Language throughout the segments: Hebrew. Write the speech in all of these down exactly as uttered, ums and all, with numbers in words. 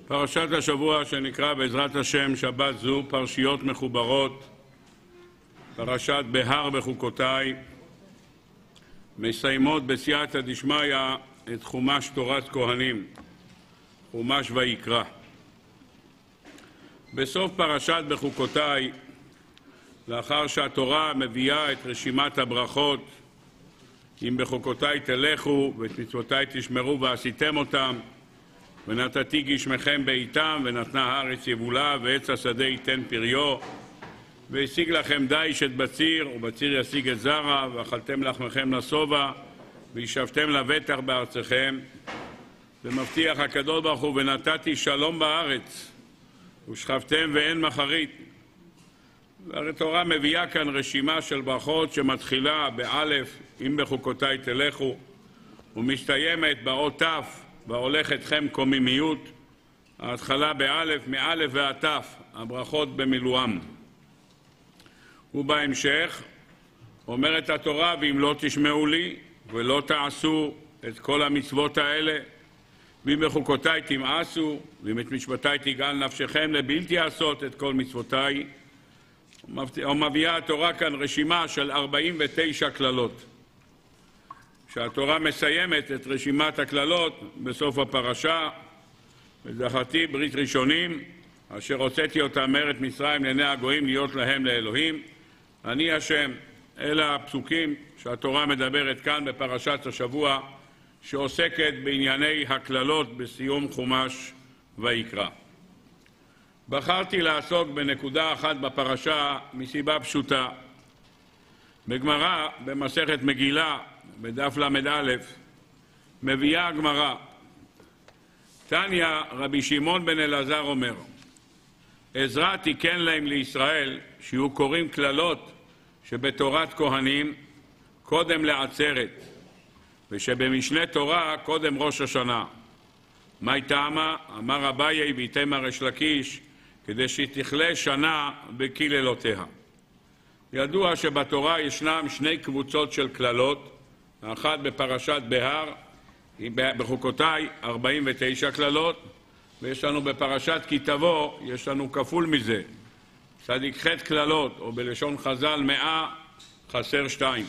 פרשת השבוע שנקרא בעזרת השם שבת זו, פרשיות מחוברות, פרשת בהר בחוקותיי, מסיימות בסייעתא דשמיא את חומש תורת כהנים, חומש ויקרא. בסוף פרשת בחוקותיי, לאחר שהתורה מביאה את רשימת הברכות, אם בחוקותיי תלכו ואת מצוותיי תשמרו ועשיתם אותם, ונתתי גשמכם בעיתם, ונתנה הארץ יבולה, ועץ השדה ייתן פריו, והשיג לכם דיש את בציר, ובציר ישיג את זרע, ואכלתם לחמכם לשובע, וישבתם לבטח בארצכם. ומבטיח הקדוש ברוך הוא, ונתתי שלום בארץ, ושכבתם ואין מחרית. והתורה מביאה כאן רשימה של ברכות שמתחילה באלף, אם בחוקותיי תלכו, ומסתיימת באות תף, והולך אתכם קוממיות. ההתחלה באלף, מאלף ועד תף, הברכות במילואם. ובהמשך אומרת התורה, ואם לא תשמעו לי ולא תעשו את כל המצוות האלה, ואם בחוקותיי תמאסו, ואם את משפטיי תגאל נפשכם לבלתי לעשות את כל מצוותיי, ומביאה התורה כאן רשימה של ארבעים ותשע כללות. שהתורה מסיימת את רשימת הכללות בסוף הפרשה, וזכרתי ברית ראשונים, אשר הוצאתי אותם מארץ מצרים לעיני הגויים להיות להם לאלוהים. אני השם. אלה הפסוקים שהתורה מדברת כאן בפרשת השבוע, שעוסקת בענייני הכללות בסיום חומש ויקרא. בחרתי לעסוק בנקודה אחת בפרשה מסיבה פשוטה. בגמרא, במסכת מגילה, בדף למד א', מביאה הגמרא, תניא רבי שמעון בן אלעזר אומר, עזרא תיקן להם לישראל שיהיו קוראים כללות שבתורת כהנים קודם לעצרת, ושבמשנה תורה קודם ראש השנה. מה טעמה? אמר אביי ואיתמר ריש לקיש, כדי שתכלה שנה בקללותיה. ידוע שבתורה ישנם שני קבוצות של כללות, האחת בפרשת בהר, בחוקותיי ארבעים ותשע כללות, ויש לנו בפרשת כי תבוא, יש לנו כפול מזה, צדיק ח' כללות, או בלשון חז"ל מאה, חסר שתיים.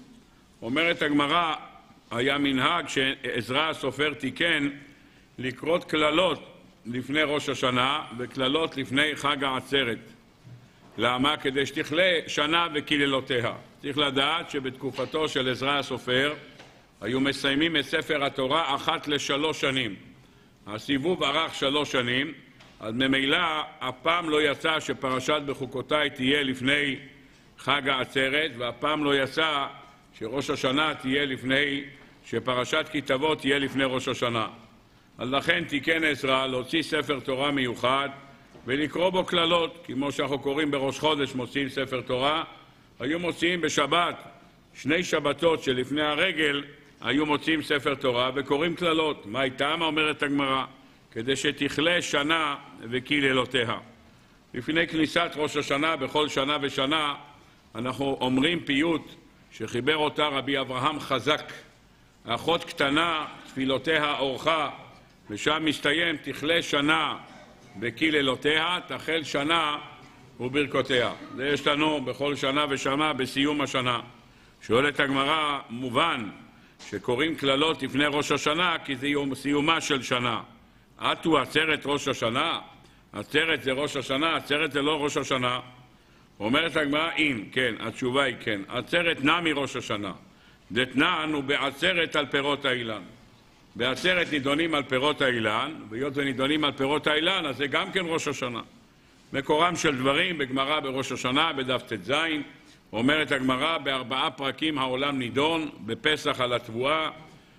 אומרת הגמרא, היה מנהג שעזרא הסופר תיקן לקרות כללות לפני ראש השנה וכללות לפני חג העצרת. למה? כדי שתכלה שנה וקללותיה. צריך לדעת שבתקופתו של עזרא הסופר היו מסיימים את ספר התורה אחת לשלוש שנים. הסיבוב ארך שלוש שנים, אז ממילא הפעם לא יצא שפרשת בחוקותיי תהיה לפני חג העצרת, והפעם לא יצא שראש השנה תהיה לפני, שפרשת כי תבוא תהיה לפני ראש השנה. אז לכן תיקן עזרא להוציא ספר תורה מיוחד ולקרוא בו כללות, כמו שאנחנו קוראים בראש חודש מוציאים ספר תורה, היו מוציאים בשבת, שני שבתות שלפני הרגל, היו מוציאים ספר תורה וקוראים כללות. מה איתם? אומרת הגמרא, כדי שתכלה שנה וקללותיה. לפני כניסת ראש השנה, בכל שנה ושנה, אנחנו אומרים פיוט שחיבר אותה רבי אברהם חזק, אחות קטנה, תפילותיה אורחה, ושם מסתיים, תכלה שנה וקללותיה, תחל שנה וברכותיה. זה יש לנו בכל שנה ושנה בסיום השנה. שואלת הגמרא, מובן שקוראים כללות לפני ראש השנה כי זה יום סיומה של שנה. עטו עצרת ראש השנה? עצרת זה ראש השנה, עצרת זה לא ראש השנה. אומרת הגמרא, אם, כן, התשובה היא כן. עצרת נמי ראש השנה. דתנן הוא בעצרת על פירות האילן. בעצרת נידונים על פירות האילן, והיות ונידונים על פירות האילן, אז זה גם כן ראש השנה. מקורם של דברים בגמרא בראש השנה, בדף ט"ז, אומרת הגמרא, בארבעה פרקים העולם נידון, בפסח על התבואה,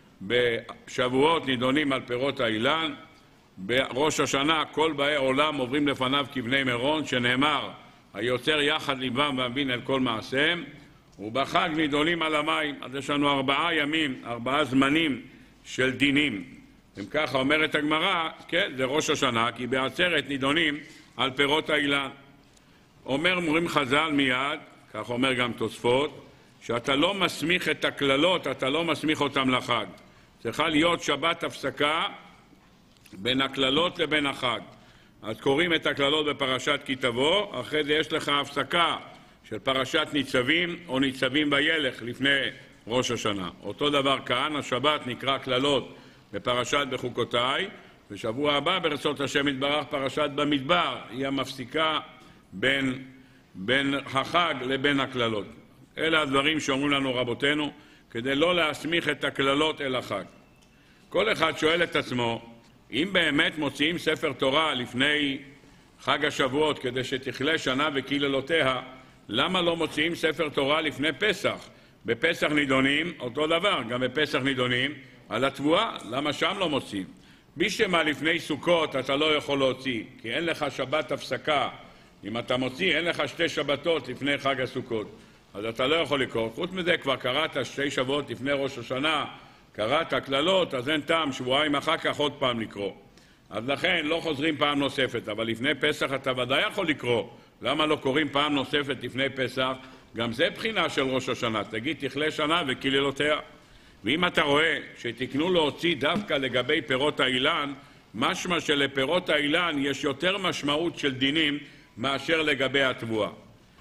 בשבועות נידונים על פירות האילן, בראש השנה כל באי עולם עוברים לפניו כבני מירון, שנאמר, היוצר יחד ליבם והמבין אל כל מעשיהם, ובחג נידונים על המים. אז יש לנו ארבעה ימים, ארבעה זמנים של דינים. אם ככה אומרת הגמרא, כן, זה ראש השנה, כי בעצרת נידונים על פירות האילן. אומר מורים חז"ל מיד, כך אומר גם תוספות, שאתה לא מסמיך את הכללות, אתה לא מסמיך אותם לחג. צריכה להיות שבת הפסקה בין הכללות לבין החג. אז קוראים את הכללות בפרשת כי תבוא, אחרי זה יש לך הפסקה של פרשת ניצבים או ניצבים וילך לפני ראש השנה. אותו דבר כאן, השבת נקרא כללות בפרשת בחוקותיי, ושבוע הבא ברצות השם יתברך פרשת במדבר, היא המפסיקה בין, בין החג לבין הכללות. אלה הדברים שאומרים לנו רבותינו, כדי לא להסמיך את הכללות אל החג. כל אחד שואל את עצמו, אם באמת מוציאים ספר תורה לפני חג השבועות כדי שתכלה שנה וקללותיה, למה לא מוציאים ספר תורה לפני פסח? בפסח נידונים, אותו דבר, גם בפסח נידונים, על התבואה, למה שם לא מוציאים? בשמה לפני סוכות אתה לא יכול להוציא, כי אין לך שבת הפסקה. אם אתה מוציא, אין לך שתי שבתות לפני חג הסוכות. אז אתה לא יכול לקרוא. חוץ מזה, כבר קראת שתי שבועות לפני ראש השנה, קראת כללות, אז אין טעם, שבועיים אחר כך עוד פעם לקרוא. אז לכן לא חוזרים פעם נוספת, אבל לפני פסח אתה ודאי יכול לקרוא. למה לא קוראים פעם נוספת לפני פסח? גם זה בחינה של ראש השנה. תגיד, תכלה שנה וקללותיה. ואם אתה רואה שתקנו להוציא דווקא לגבי פירות האילן, משמע שלפירות האילן יש יותר משמעות של דינים מאשר לגבי התבואה.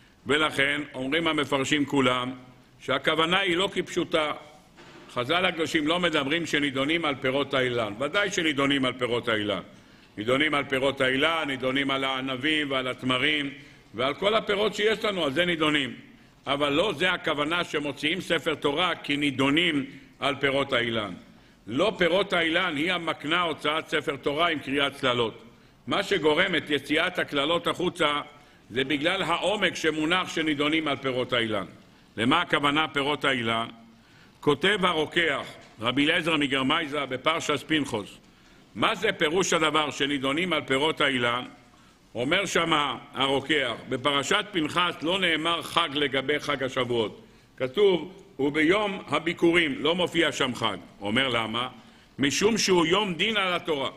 ולכן אומרים המפרשים כולם שהכוונה היא לא כפשוטה. חז"ל הקדושים לא מדברים שנידונים על פירות האילן. ודאי שנידונים על פירות האילן. נידונים על פירות האילן, נידונים על הענבים ועל התמרים ועל כל הפירות שיש לנו, על זה נידונים. אבל לא זה הכוונה שמוציאים ספר תורה כי נידונים על פירות האילן. לא פירות האילן היא המקנה הוצאת ספר תורה עם קריאת צללות. מה שגורם את יציאת הכללות החוצה זה בגלל העומק שמונח שנידונים על פירות האילן. למה הכוונה פירות האילן? כותב הרוקח, רבי אליעזר מגרמייזא בפרשת פנחס. מה זה פירוש הדבר שנידונים על פירות האילן? אומר שמה הרוקח, בפרשת פנחס לא נאמר חג לגבי חג השבועות. כתוב, וביום הביקורים, לא מופיע שם חג. אומר למה? משום שהוא יום דין על התורה.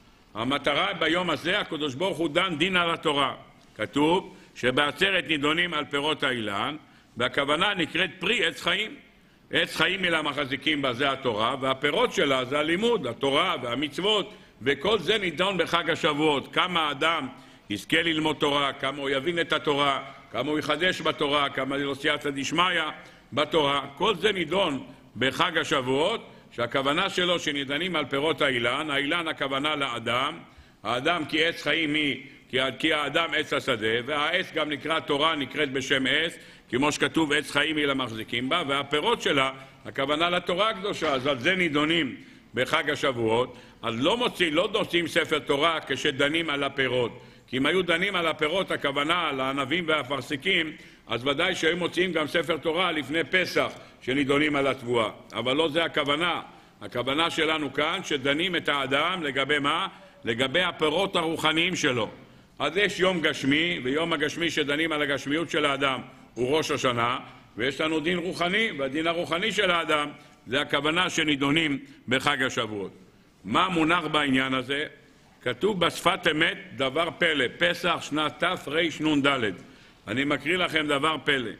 המטרה ביום הזה, הקדוש ברוך הוא דן דין על התורה. כתוב שבעצרת נידונים על פירות האילן, והכוונה נקראת פרי עץ חיים. עץ חיים אלה מחזיקים בה, זה התורה, והפירות שלה זה הלימוד, התורה והמצוות, וכל זה נידון בחג השבועות. כמה אדם יזכה ללמוד תורה, כמה הוא יבין את התורה, כמה הוא יחדש בתורה, כמה הוא סייעתא דשמיא בתורה. כל זה נידון בחג השבועות, שהכוונה שלו שנידנים על פירות האילן. האילן הכוונה לאדם, האדם כי עץ חיים היא, כי האדם עץ השדה, והעץ גם נקרא תורה, נקראת בשם עץ, כמו שכתוב עץ חיים היא למחזיקים בה, והפירות שלה, הכוונה לתורה הקדושה, אז על זה נידונים בחג השבועות. אז לא מוצאים, לא נוצאים ספר תורה כשדנים על הפירות, כי אם היו דנים על הפירות, הכוונה על הענבים והאפרסקים, אז ודאי שהיו מוציאים גם ספר תורה לפני פסח שנידונים על התבואה. אבל לא זה הכוונה. הכוונה שלנו כאן שדנים את האדם לגבי מה? לגבי הפירות הרוחניים שלו. אז יש יום גשמי, ויום הגשמי שדנים על הגשמיות של האדם הוא ראש השנה, ויש לנו דין רוחני, והדין הרוחני של האדם זה הכוונה שנידונים בחג השבועות. מה מונח בעניין הזה? כתוב בשפת אמת דבר פלא, פסח שנת תרנ"ד. אני מקריא לכם דבר פלא.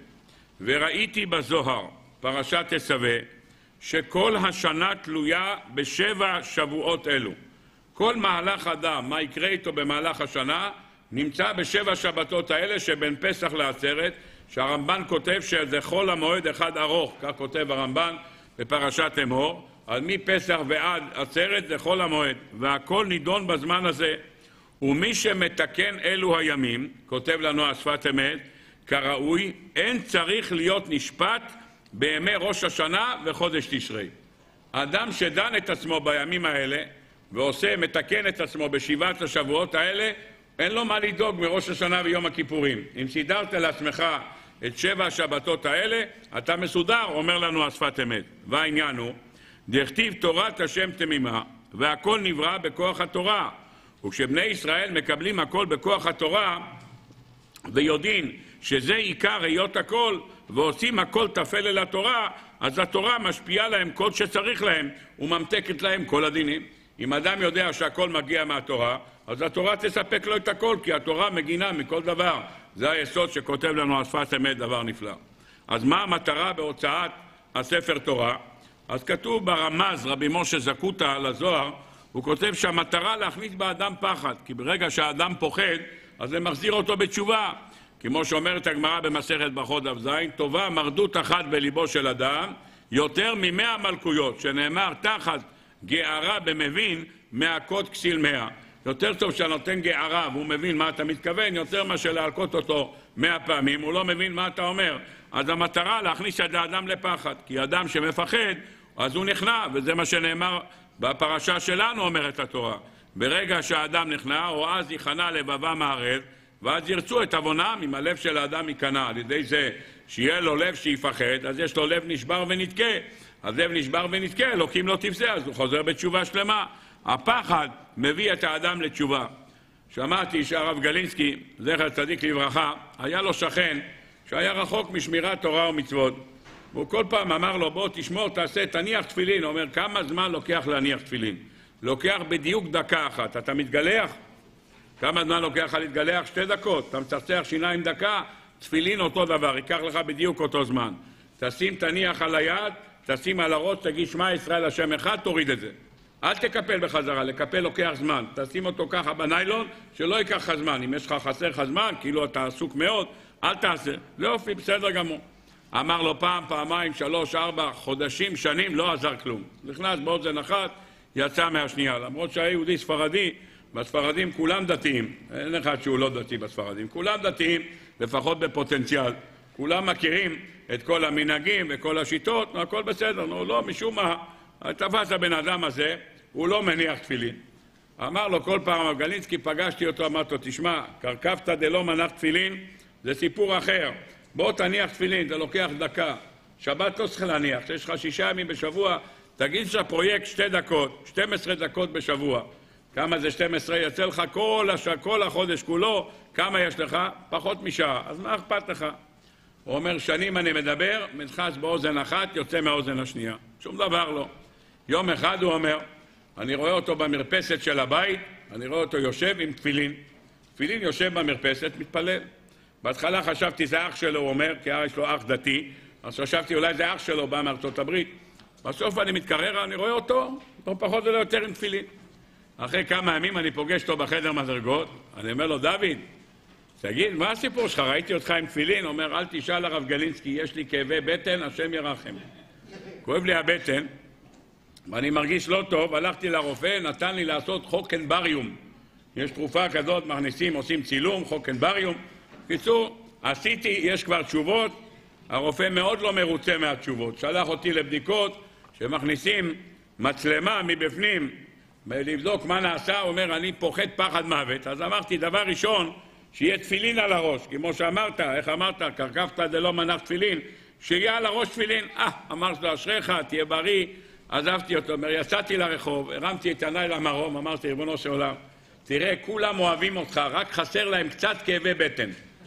וראיתי בזוהר, פרשת תצווה, שכל השנה תלויה בשבע שבועות אלו. כל מהלך אדם, מה יקרה איתו במהלך השנה, נמצא בשבע שבתות האלה שבין פסח לעצרת, שהרמב"ן כותב שזה חול המועד אחד ארוך, כך כותב הרמב"ן בפרשת אמור, אז מפסח ועד עצרת זה חול המועד, והכל נידון בזמן הזה. ומי שמתקן אלו הימים, כותב לנו השפת אמת, כראוי, אין צריך להיות נשפט בימי ראש השנה וחודש תשרי. האדם שדן את עצמו בימים האלה, ועושה, מתקן את עצמו בשבעת השבועות האלה, אין לו מה לדאוג מראש השנה ויום הכיפורים. אם סידרת לעצמך את שבע השבתות האלה, אתה מסודר, אומר לנו השפת אמת. והעניין הוא, דכתיב תורת השם תמימה, והכל נברא בכוח התורה. וכשבני ישראל מקבלים הכל בכוח התורה, ויודעים שזה עיקר היות הכל, ועושים הכל תפל אל התורה, אז התורה משפיעה להם כל שצריך להם, וממתקת להם כל הדינים. אם אדם יודע שהכל מגיע מהתורה, אז התורה תספק לו את הכל, כי התורה מגינה מכל דבר. זה היסוד שכותב לנו השפת אמת, דבר נפלא. אז מה המטרה בהוצאת הספר תורה? אז כתוב ברמז, רבי משה זקוטה על הזוהר, הוא כותב שהמטרה להכניס באדם פחד, כי ברגע שהאדם פוחד, אז זה מחזיר אותו בתשובה. כמו שאומרת הגמרא במסכת ברכות דף ז, טובה מרדות אחת בליבו של אדם, יותר ממאה מלכויות, שנאמר תחת גערה במבין, מהכות כסיל מאה. יותר טוב שנותן גערה והוא מבין מה אתה מתכוון, יותר מאשר להלקות אותו מאה פעמים, הוא לא מבין מה אתה אומר. אז המטרה להכניס את האדם לפחד, כי אדם שמפחד, אז הוא נכנע, וזה מה שנאמר בפרשה שלנו, אומרת התורה. ברגע שהאדם נכנע, או אז יכנע לבבם הערב, ואז ירצו את עוונם, אם הלב של האדם ייכנע, על ידי זה שיהיה לו לב שיפחד, אז יש לו לב נשבר ונתקה. אז לב נשבר ונתקה, אלוקים לא תפסה, אז הוא חוזר בתשובה שלמה. הפחד מביא את האדם לתשובה. שמעתי שהרב גלינסקי, זכר צדיק לברכה, היה לו שכן שהיה רחוק משמירת תורה ומצוות. והוא כל פעם אמר לו, בוא תשמור, תעשה, תניח תפילין. הוא אומר, כמה זמן לוקח להניח תפילין? לוקח בדיוק דקה אחת. אתה מתגלח? כמה זמן לוקח לך להתגלח? שתי דקות. אתה מצחצח שיניים דקה, תפילין אותו דבר, ייקח לך בדיוק אותו זמן. תשים, תניח על היד, תשים על הראש, תגיד שמע ישראל השם אחד, תוריד את זה. אל תקפל בחזרה, לקפל לוקח זמן. תשים אותו ככה בניילון, שלא ייקח לך זמן. אם יש לך חסר לך זמן, כאילו אתה עסוק מאוד, אל תעשה. זה אופי, בסדר גמור. אמר לו פעם, פעמיים, שלוש, ארבע, חודשים, שנים, לא עזר כלום. נכנס באוזן אחת, יצא מהשנייה. למרות שהיה יהודי ספרדי, בספרדים כולם דתיים. אין אחד שהוא לא דתי בספרדים. כולם דתיים, לפחות בפוטנציאל. כולם מכירים את כל המנהגים וכל השיטות, הכל בסדר. נו, לא, משום מה, תפס הבן אדם הזה, הוא לא מניח תפילין. אמר לו כל פעם, גלינסקי, פגשתי אותו, אמרתי לו, תשמע, קרקפת דלא מנח תפילין, זה סיפור אחר. בוא תניח תפילין, זה לוקח דקה. שבת לא צריך להניח, יש לך שישה ימים בשבוע, תגיד שהפרויקט שתי דקות, שתים עשרה דקות בשבוע. כמה זה שתים עשרה? יצא לך כל, הש... כל החודש כולו, כמה יש לך? פחות משעה. אז מה אכפת לך? הוא אומר, שנים אני מדבר, נכנס באוזן אחת, יוצא מהאוזן השנייה. שום דבר לא. יום אחד הוא אומר, אני רואה אותו במרפסת של הבית, אני רואה אותו יושב עם תפילין. תפילין יושב במרפסת, מתפלל. בהתחלה חשבתי זה אח שלו, הוא אומר, כי יש לו אח דתי, אז חשבתי אולי זה אח שלו, בא מארצות הברית. בסוף אני מתקרר, אני רואה אותו, לא פחות ולא יותר עם תפילין. אחרי כמה ימים אני פוגש אותו בחדר מדרגות, אני אומר לו, דוד, תגיד, מה הסיפור שלך? ראיתי אותך עם תפילין, אומר, אל תשאל הרב גלינסקי, יש לי כאבי בטן, השם ירחם. כואב לי הבטן, ואני מרגיש לא טוב, הלכתי לרופא, נתן לי לעשות חוקנבריום. יש תרופה כזאת, מכניסים, עושים צילום, חוקנבריום. קיצור, עשיתי, יש כבר תשובות, הרופא מאוד לא מרוצה מהתשובות. שלח אותי לבדיקות שמכניסים מצלמה מבפנים, לבדוק מה נעשה, הוא אומר, אני פוחד פחד מוות. אז אמרתי, דבר ראשון, שיהיה תפילין על הראש, כמו שאמרת, איך אמרת, קרקפת דלא מנח תפילין, שיהיה על הראש תפילין. אה, אמרתי לו, אשריך, תהיה בריא, עזבתי אותו, אומר, יצאתי לרחוב, הרמתי את עיניי למרום, אמרתי, ריבונו של עולם, תראה, כולם אוהבים אותך, רק חסר להם קצת כאבי בטן.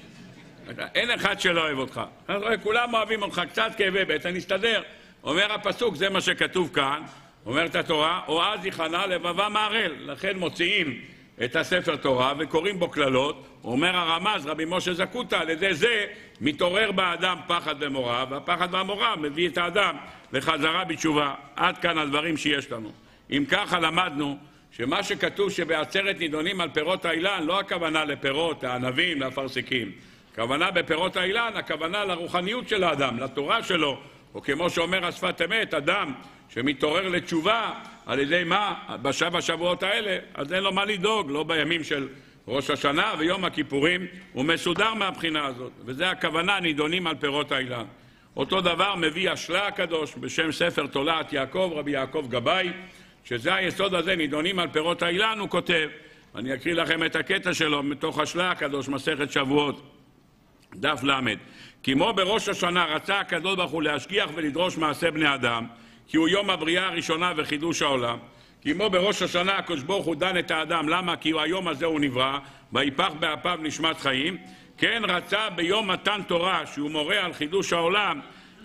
אין אחד שלא אוהב אותך. כולם אוהבים אותך, קצת כאבי בטן, נסתדר. אומר הפסוק, זה מה שכתוב כאן, אומרת התורה, או אז יכנע לבבם הערל. לכן מוציאים את הספר תורה וקוראים בו כללות. אומר הרמז, רבי משה זקוטה, על ידי זה מתעורר באדם פחד ומורא, והפחד והמורא מביא את האדם לחזרה בתשובה. עד כאן הדברים שיש לנו. אם ככה למדנו, שמה שכתוב שבעצרת נידונים על פירות האילן, לא הכוונה לפירות, הענבים, לאפרסקים. הכוונה בפירות האילן, הכוונה לרוחניות של האדם, לתורה שלו, או כמו שאומר השפת אמת, אדם שמתעורר לתשובה, על ידי מה? בשבע השבועות האלה, אז אין לו מה לדאוג, לא בימים של ראש השנה ויום הכיפורים, הוא מסודר מהבחינה הזאת. וזה הכוונה, נידונים על פירות האילן. אותו דבר מביא השלה הקדוש בשם ספר תולעת יעקב, רבי יעקב גבאי, שזה היסוד הזה, נידונים על פירות האילן, הוא כותב, אני אקריא לכם את הקטע שלו מתוך השלה הקדוש, מסכת שבועות, דף למד. כמו בראש השנה רצה הקדוש ברוך הוא להשגיח ולדרוש מעשה בני אדם, כי הוא יום הבריאה הראשונה וחידוש העולם. כמו בראש השנה הקדוש ברוך הוא דן את האדם, למה? כי היום הזה הוא נברא, ויפח באפיו נשמת חיים. כן רצה ביום מתן תורה, שהוא מורה על חידוש העולם,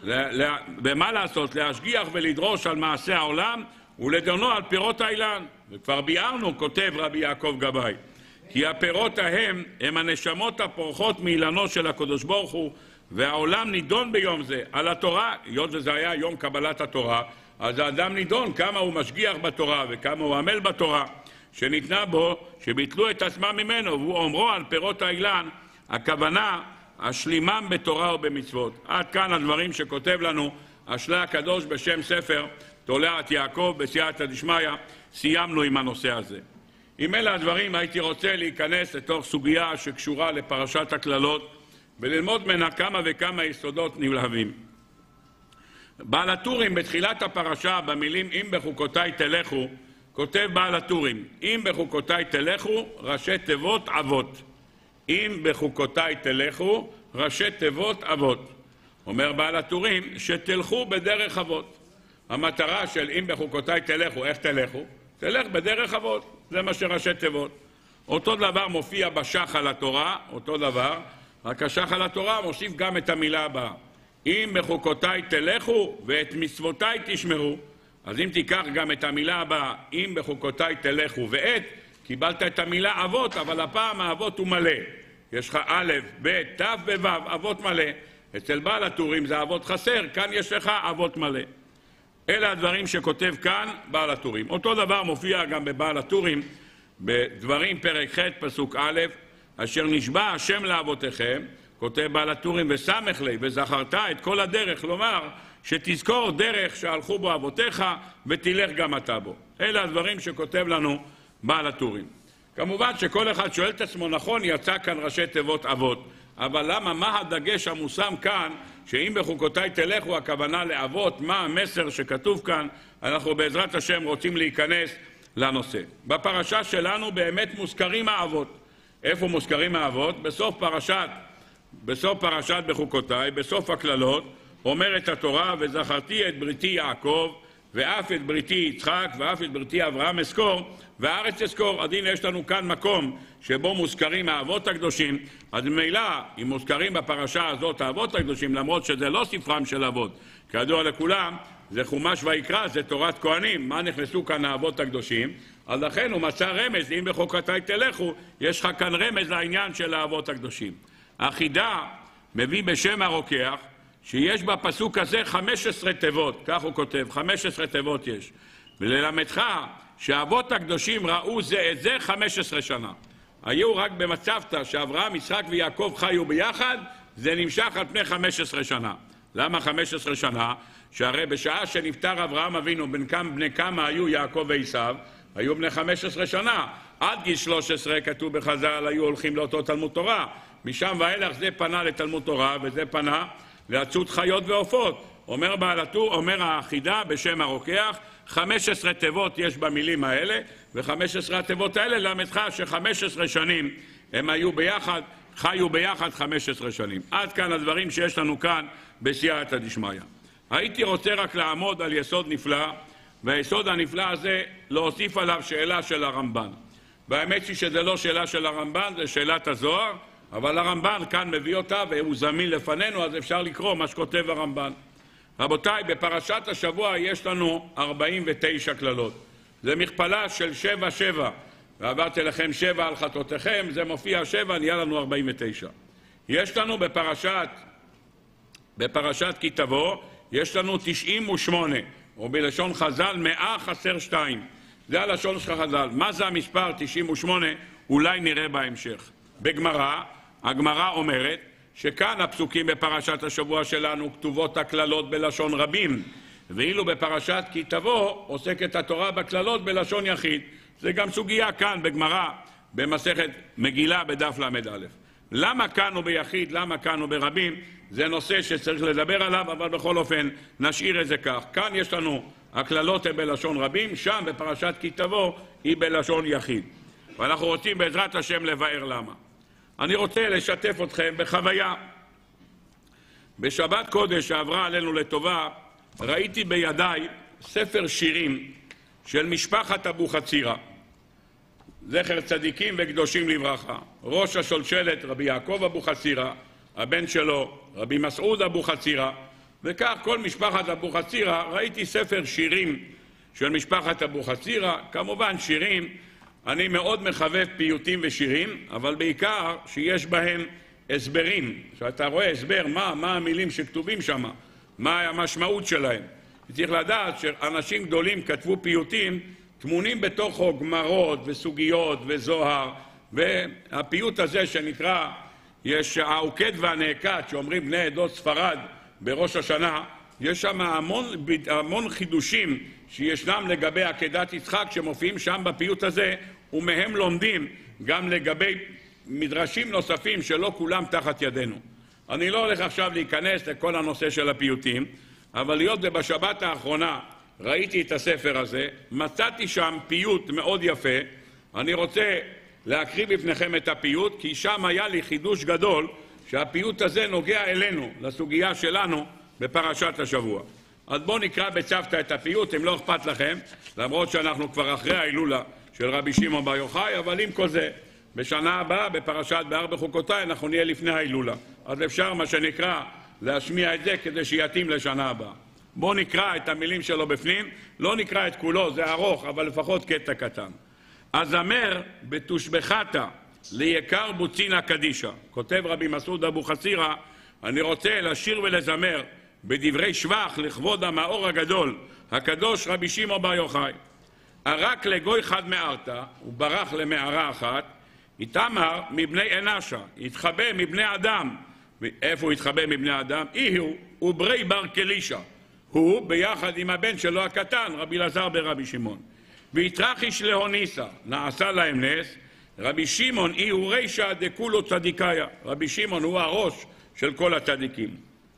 ומה לעשות? להשגיח ולדרוש על מעשה העולם, ולדונו על פירות האילן. וכבר ביארנו, כותב רבי יעקב גבאי, כי הפירות ההם הם הנשמות הפורחות מאילנו של הקדוש ברוך הוא, והעולם נידון ביום זה על התורה, היות וזה היה יום קבלת התורה, אז האדם נידון כמה הוא משגיח בתורה וכמה הוא עמל בתורה שניתנה בו, שביטלו את עצמם ממנו, והוא אומרו על פירות האילן, הכוונה השלימם בתורה ובמצוות. עד כאן הדברים שכותב לנו השלה הקדוש בשם ספר תולעת יעקב בסייעתא דשמיא. סיימנו עם הנושא הזה. עם אלה הדברים הייתי רוצה להיכנס לתוך סוגיה שקשורה לפרשת הכללות וללמוד ממנה כמה וכמה יסודות נלהבים. בעל הטורים בתחילת הפרשה במילים אם בחוקותיי תלכו, כותב בעל הטורים, אם בחוקותיי תלכו, ראשי תיבות אבות. אם בחוקותיי תלכו, ראשי תיבות אבות. אומר בעל הטורים שתלכו בדרך אבות. המטרה של אם בחוקותיי תלכו, איך תלכו? תלך בדרך אבות, זה מה שראשי תיבות. אותו דבר מופיע בשחל התורה, אותו דבר, רק השחל התורה מוסיף גם את המילה הבאה. אם בחוקותיי תלכו ואת מצוותיי תשמרו. אז אם תיקח גם את המילה הבאה, אם בחוקותיי תלכו ואת, קיבלת את המילה אבות, אבל הפעם האבות הוא מלא. יש לך א', ב', ת' וו', אבות מלא. אצל בעל הטורים זה אבות חסר, כאן יש לך אבות מלא. אלה הדברים שכותב כאן בעל הטורים. אותו דבר מופיע גם בבעל הטורים, בדברים פרק ח' פסוק א', אשר נשבע השם לאבותיכם, כותב בעל הטורים וסמך לי, וזכרת את כל הדרך, לומר שתזכור דרך שהלכו בו אבותיך ותלך גם אתה בו. אלה הדברים שכותב לנו בעל הטורים. כמובן שכל אחד שואל את עצמו, נכון, יצא כאן ראשי תיבות אבות, אבל למה, מה הדגש המושם כאן, שאם בחוקותיי תלכו, הכוונה לאבות, מה המסר שכתוב כאן? אנחנו בעזרת השם רוצים להיכנס לנושא. בפרשה שלנו באמת מוזכרים האבות. איפה מוזכרים האבות? בסוף פרשת, בסוף פרשת בחוקותיי, בסוף הכללות, אומרת התורה, וזכרתי את בריתי יעקב, ואף את בריתי יצחק, ואף את בריתי אברהם אזכור, והארץ אזכור. אז הנה יש לנו כאן מקום שבו מוזכרים האבות הקדושים. אז ממילא, אם מוזכרים בפרשה הזאת האבות הקדושים, למרות שזה לא ספרם של אבות, כידוע לכולם, זה חומש ויקרא, זה תורת כהנים. מה נכנסו כאן האבות הקדושים? אז לכן הוא מצא רמז, אם בחוקותיי תלכו, יש לך כאן רמז לעניין של האבות הקדושים. החידה מביא בשם הרוקח, שיש בפסוק הזה חמש עשרה תיבות, כך הוא כותב, חמש עשרה תיבות יש. וללמדך שהאבות הקדושים ראו זה את זה חמש עשרה שנה. היו רק במצבתא שאברהם, יצחק ויעקב חיו ביחד, זה נמשך על פני חמש עשרה שנה. למה חמש עשרה שנה? שהרי בשעה שנפטר אברהם אבינו, בן כמה, בני כמה היו יעקב ועשיו, היו בני חמש עשרה שנה. עד גיל שלוש עשרה כתוב בחז"ל, היו הולכים לאותו תלמוד תורה. משם ואילך זה פנה לתלמוד תורה וזה פנה להצות חיות ועופות. אומר בעל הטור, אומר החידה בשם הרוקח, חמש עשרה תיבות יש במילים האלה, וחמש עשרה התיבות האלה למדך שחמש עשרה שנים הם היו ביחד, חיו ביחד חמש עשרה שנים. עד כאן הדברים שיש לנו כאן בסייעתא דשמיא. הייתי רוצה רק לעמוד על יסוד נפלא, והיסוד הנפלא הזה להוסיף עליו שאלה של הרמב"ן. והאמת היא שזה לא שאלה של הרמב"ן, זה שאלת הזוהר, אבל הרמב"ן כאן מביא אותה והוא זמין לפנינו, אז אפשר לקרוא מה שכותב הרמב"ן. רבותיי, בפרשת השבוע יש לנו ארבעים ותשע כללות. זה מכפלה של שבע שבע. ועברתי לכם שבע על חטאותיכם, זה מופיע שבע, נהיה לנו ארבעים ותשע. יש לנו בפרשת, בפרשת כי תבוא, יש לנו תשעים ושמונה, או בלשון חז"ל מאה חסר שתיים. זה הלשון של חז"ל. מה זה המספר תשעים ושמונה? אולי נראה בהמשך. בגמרא, הגמרא אומרת שכאן הפסוקים בפרשת השבוע שלנו כתובות הכללות בלשון רבים, ואילו בפרשת כי תבוא עוסקת התורה בכללות בלשון יחיד. זה גם סוגיה כאן בגמרא במסכת מגילה בדף למד א'. למה כאן הוא ביחיד, למה כאן הוא ברבים? זה נושא שצריך לדבר עליו, אבל בכל אופן נשאיר את זה כך. כאן יש לנו הכללות הן בלשון רבים, שם בפרשת כי תבוא היא בלשון יחיד. ואנחנו רוצים בעזרת השם לבאר למה. אני רוצה לשתף אתכם בחוויה. בשבת קודש שעברה עלינו לטובה, ראיתי בידיי ספר שירים של משפחת אבוחצירא, זכר צדיקים וקדושים לברכה. ראש השושלת רבי יעקב אבוחצירא, הבן שלו רבי מסעוד אבוחצירא, וכך כל משפחת אבוחצירא. ראיתי ספר שירים של משפחת אבוחצירא, כמובן שירים, אני מאוד מחבב פיוטים ושירים, אבל בעיקר שיש בהם הסברים, שאתה רואה הסבר מה, מה המילים שכתובים שם, מה המשמעות שלהם. צריך לדעת שאנשים גדולים כתבו פיוטים, תמונים בתוכו גמרות וסוגיות וזוהר, והפיוט הזה שנקרא, יש העוקד והנעקד שאומרים בני עדות ספרד בראש השנה, יש שם המון, המון חידושים שישנם לגבי עקדת יצחק שמופיעים שם בפיוט הזה, ומהם לומדים גם לגבי מדרשים נוספים שלא כולם תחת ידינו. אני לא הולך עכשיו להיכנס לכל הנושא של הפיוטים, אבל להיות בשבת האחרונה ראיתי את הספר הזה, מצאתי שם פיוט מאוד יפה. אני רוצה להקריא בפניכם את הפיוט, כי שם היה לי חידוש גדול שהפיוט הזה נוגע אלינו, לסוגיה שלנו בפרשת השבוע. אז בואו נקרא בצוותא את הפיוט, אם לא אכפת לכם, למרות שאנחנו כבר אחרי ההילולה של רבי שמעון בר יוחאי, אבל עם כל זה, בשנה הבאה, בפרשת בהר בחוקותיי, אנחנו נהיה לפני ההילולה. אז אפשר, מה שנקרא, להשמיע את זה כדי שיתאים לשנה הבאה. בואו נקרא את המילים שלו בפנים, לא נקרא את כולו, זה ארוך, אבל לפחות קטע קטן. הזמר בתושבחתה ליקר בוצינה קדישה. כותב רבי מסעוד אבו חסירה, אני רוצה לשיר ולזמר בדברי שבח לכבוד המאור הגדול, הקדוש רבי שמעון בר יוחאי. ערק לגוי חד מארתא, הוא ברח למערה אחת, התאמר מבני אנשה, התחבא מבני אדם. איפה הוא התחבא מבני אדם? איהו וברי בר קלישה. הוא ביחד עם הבן שלו הקטן, רבי אלעזר ברבי שמעון. והתרחיש להוניסה, נעשה להם נס. רבי שמעון איהו רישא דכולו צדיקאיה. רבי שמעון הוא הראש של כל הצדיקים.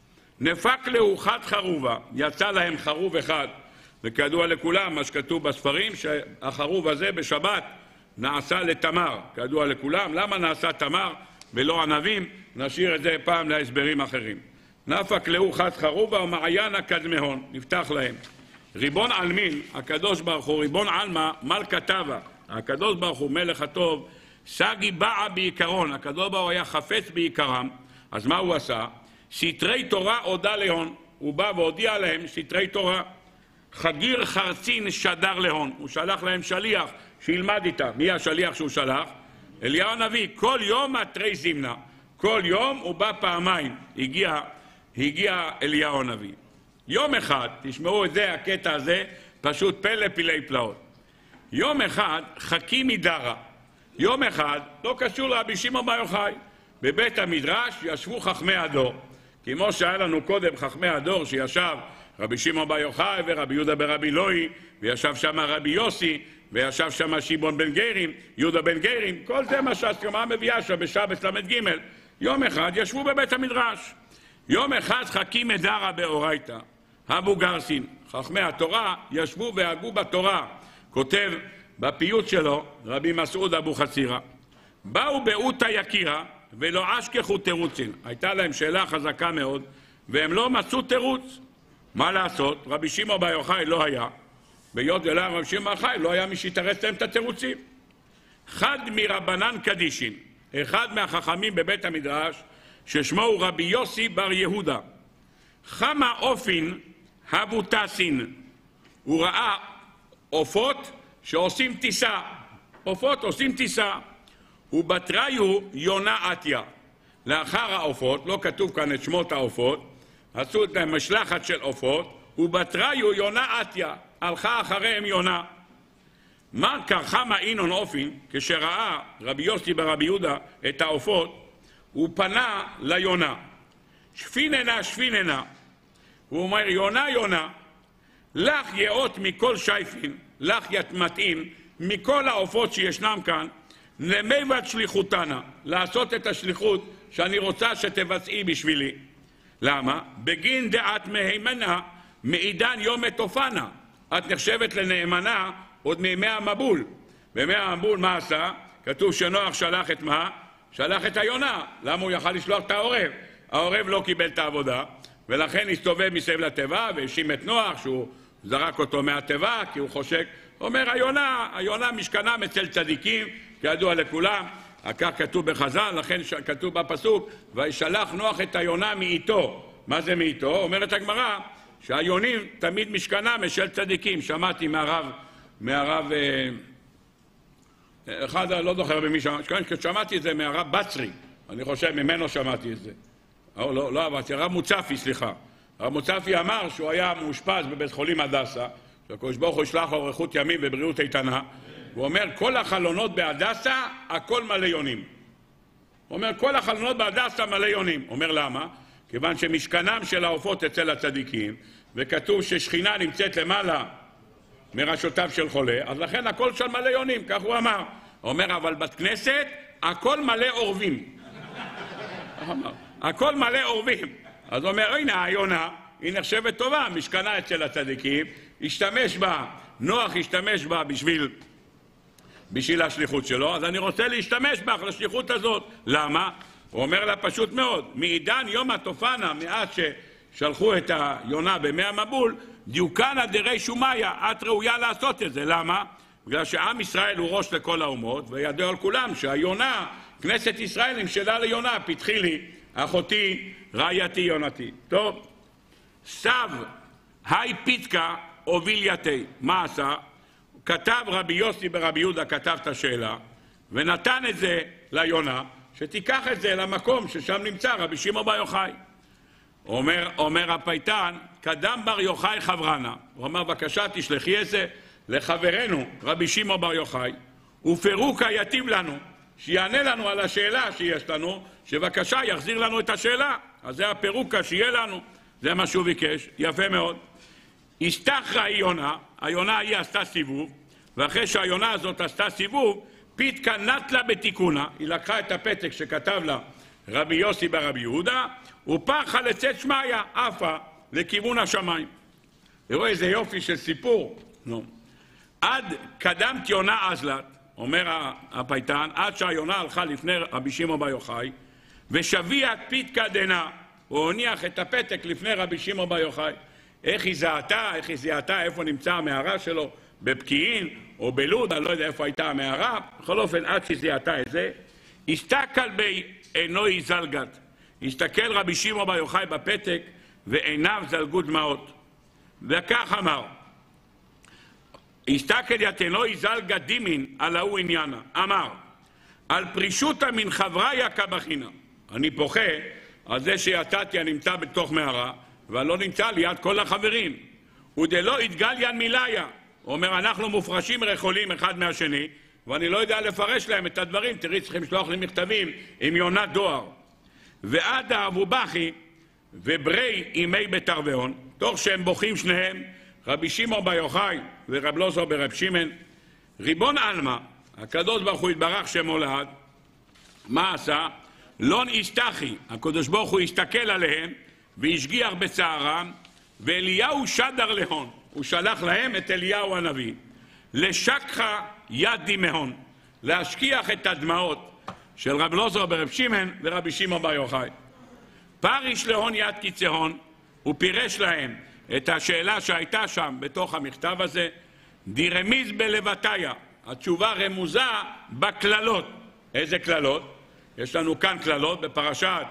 נפק לו חד חרובה, יצא להם חרוב אחד. וכידוע לכולם, מה שכתוב בספרים, שהחרוב הזה בשבת נעשה לתמר. כידוע לכולם, למה נעשה תמר ולא ענבים? נשאיר את זה פעם להסברים אחרים. נפק לו חד חרובה ומעיין הקדמהון, נפתח להם. ריבון עלמין, הקדוש ברוך הוא, ריבון עלמא, מלכה טבא, הקדוש ברוך הוא מלך הטוב, סגי באה בעיקרון, הקדוש ברוך הוא היה חפץ בעיקרם, אז מה הוא עשה? סתרי תורה הודע להון, הוא בא והודיע להם סתרי תורה. חגיר חרצין שדר להון, הוא שלח להם שליח שילמד איתה. מי השליח שהוא שלח? אליהו הנביא. כל יום התרי זימנה, כל יום הוא בא פעמיים, הגיע, הגיע אליהו הנביא. יום אחד, תשמעו את זה, הקטע הזה, פשוט פלא פילי פלאות. יום אחד חכי מדרה, יום אחד, לא קשור לרבי שמעון בר יוחאי, בבית המדרש ישבו חכמי הדור, כמו שהיה לנו קודם חכמי הדור שישב רבי שמעון בר יוחאי ורבי יהודה ברבי לוי, וישב שם רבי יוסי, וישב שם שמעון בן גרים, יהודה בן גרים, כל זה מה שהסכמה מביאה שם בשבת למד ג'. יום אחד ישבו בבית המדרש, יום אחד חכי מדרה באורייתא, אבו גרסין, חכמי התורה ישבו והגו בתורה. כותב בפיוט שלו רבי מסעוד אבו חסירה, באו באותה יקירה ולא אשכחו תירוצין. הייתה להם שאלה חזקה מאוד והם לא מצאו תירוץ. מה לעשות? רבי שמעון בר יוחאי לא היה, בהיות ולא רבי שמעון בר יוחאי לא היה מי שיתרץ להם את התירוצים. אחד מרבנן קדישין, אחד מהחכמים בבית המדרש, ששמו הוא רבי יוסי בר יהודה, חמה אופין הבוטסין, הוא ראה עופות שעושים טיסה, עופות עושים טיסה, ובתריו יונה עתיה. לאחר העופות, לא כתוב כאן את שמות העופות, עשו את המשלחת של עופות, ובתריו יונה עתיה, הלכה אחריהם יונה. מה קרחה מאינון אופין, כשראה רבי יוסי ברבי יהודה את העופות, הוא פנה ליונה, שפיננה שפיננה, הוא אומר יונה יונה, לך יאות מכל שייפין, לך יתמתאים מכל העופות שישנם כאן, למיבת שליחותנה, לעשות את השליחות שאני רוצה שתבצעי בשבילי. למה? בגין דעת מהימנה מעידן יום תופנה. את נחשבת לנאמנה עוד מימי המבול. בימי המבול מה עשה? כתוב שנוח שלח את מה? שלח את היונה. למה הוא יכל לשלוח את העורב? העורב לא קיבל את העבודה, ולכן הסתובב מסביב לתיבה והאשים את נוח שהוא זרק אותו מהתיבה כי הוא חושק. אומר היונה, היונה משכנה אצל צדיקים, כידוע לכולם, כך כתוב בחז"ל, לכן כתוב בפסוק, וישלח נוח את היונה מאיתו. מה זה מאיתו? אומרת הגמרא, שהיונים תמיד משכנם של צדיקים. שמעתי מהרב, מהרב, אחד, לא זוכר במי שמעתי, שמעתי את זה מהרב בצרי, אני חושב ממנו שמעתי את זה. לא, לא, לא, הרב מוצפי, סליחה. הרב מוצפי אמר שהוא היה מאושפז בבית חולים הדסה, שהקדוש ברוך הוא ישלח לו אריכות ימים ובריאות איתנה. הוא אומר, כל החלונות בהדסה, הכל מלא יונים. הוא אומר, כל החלונות בהדסה מלא יונים. הוא אומר, למה? כיוון שמשכנם של העופות אצל הצדיקים, וכתוב ששכינה נמצאת למעלה מראשותיו של חולה, אז לכן הכל שם מלא יונים, כך הוא אמר. הוא אומר, אבל בת כנסת, הכל מלא עורבים. הכל מלא עורבים. אז הוא אומר, הנה היונה, היא נחשבת טובה, משכנה אצל הצדיקים, השתמש בה, נוח השתמש בה בשביל, בשביל השליחות שלו, אז אני רוצה להשתמש בה לשליחות הזאת. למה? הוא אומר לה פשוט מאוד, מעידן יום התופנה, מאז ששלחו את היונה במי המבול, דיוקנה דרי שומיה, את ראויה לעשות את זה. למה? בגלל שעם ישראל הוא ראש לכל האומות, וידוע על כולם שהיונה, כנסת ישראל נמשלה ליונה, פתחי לי, אחותי, רעייתי, יונתי. טוב, סב, היי פיתקה, הוביל יתי. מה עשה? כתב רבי יוסי ברבי יהודה, כתב את השאלה, ונתן את זה ליונה, שתיקח את זה למקום ששם נמצא רבי שמעון בר יוחאי. אומר, אומר הפייטן, קדם בר יוחאי חברנה. הוא אמר, בבקשה תשלחי את זה לחברנו רבי שמעון בר יוחאי, ופירוקה יתיב לנו, שיענה לנו על השאלה שיש לנו, שבבקשה יחזיר לנו את השאלה. אז זה הפירוקה שיהיה לנו, זה מה שהוא ביקש, יפה מאוד. הסתחרה היונה, היונה היא עשתה סיבוב, ואחרי שהיונה הזאת עשתה סיבוב, פיתקה נטלה בתיקונה, היא לקחה את הפתק שכתב לה רבי יוסי ברבי יהודה, ופרחה לצאת שמיה, עפה לכיוון השמיים. תראו איזה יופי של סיפור. נו. עד קדמת יונה אזלת, אומר הפייטן, עד שהיונה הלכה לפני רבי שמעון בר יוחאי, ושביעת פיתקה דנה, הוא הניח את הפתק לפני רבי שמעון בר יוחאי. איך היא זהתה, איך היא זיהתה, איפה נמצא המערה שלו, בפקיעין או בלוד, אני לא יודע איפה הייתה המערה, בכל אופן עד שהיא זיהתה את זה, הסתכל בי עינוי זלגת, הסתכל רבי שמעון בר יוחאי בפתק, ועיניו זלגו דמעות. וכך אמר, הסתכל יתנוי זלגת דימין על ההוא עניינה, אמר, על פרישותה מן חבריה כבחינה. אני פוחה על זה שיצאתי, אני נמצא בתוך מערה, אבל לא נמצא ליד כל החברים. ודלא התגליין מיליה. הוא אומר, אנחנו מופרשים רחולים אחד מהשני, ואני לא יודע לפרש להם את הדברים. תראי, צריכים לשלוח לי מכתבים עם יונת דואר. ועד האבובחי וברי ימי בתרוויון, תוך שהם בוכים שניהם, רבי שמעון בר יוחאי ורב לוזור ברב שמעון, ריבון עלמא, הקדוש ברוך הוא יתברך שמולד, מה עשה? לא נסתחי, הקדוש ברוך הוא הסתכל עליהם, והשגיח בצערם, ואליהו שדר להון, הוא שלח להם את אליהו הנביא, לשקחה יד דמהון, להשכיח את הדמעות של רב לוזור ברב שמעון ורבי שמעון בר יוחאי. פריש להון יד קיצהון, הוא פירש להם את השאלה שהייתה שם בתוך המכתב הזה, דירמיז בלבטיה, התשובה רמוזה בכללות. איזה כללות? יש לנו כאן כללות בפרשת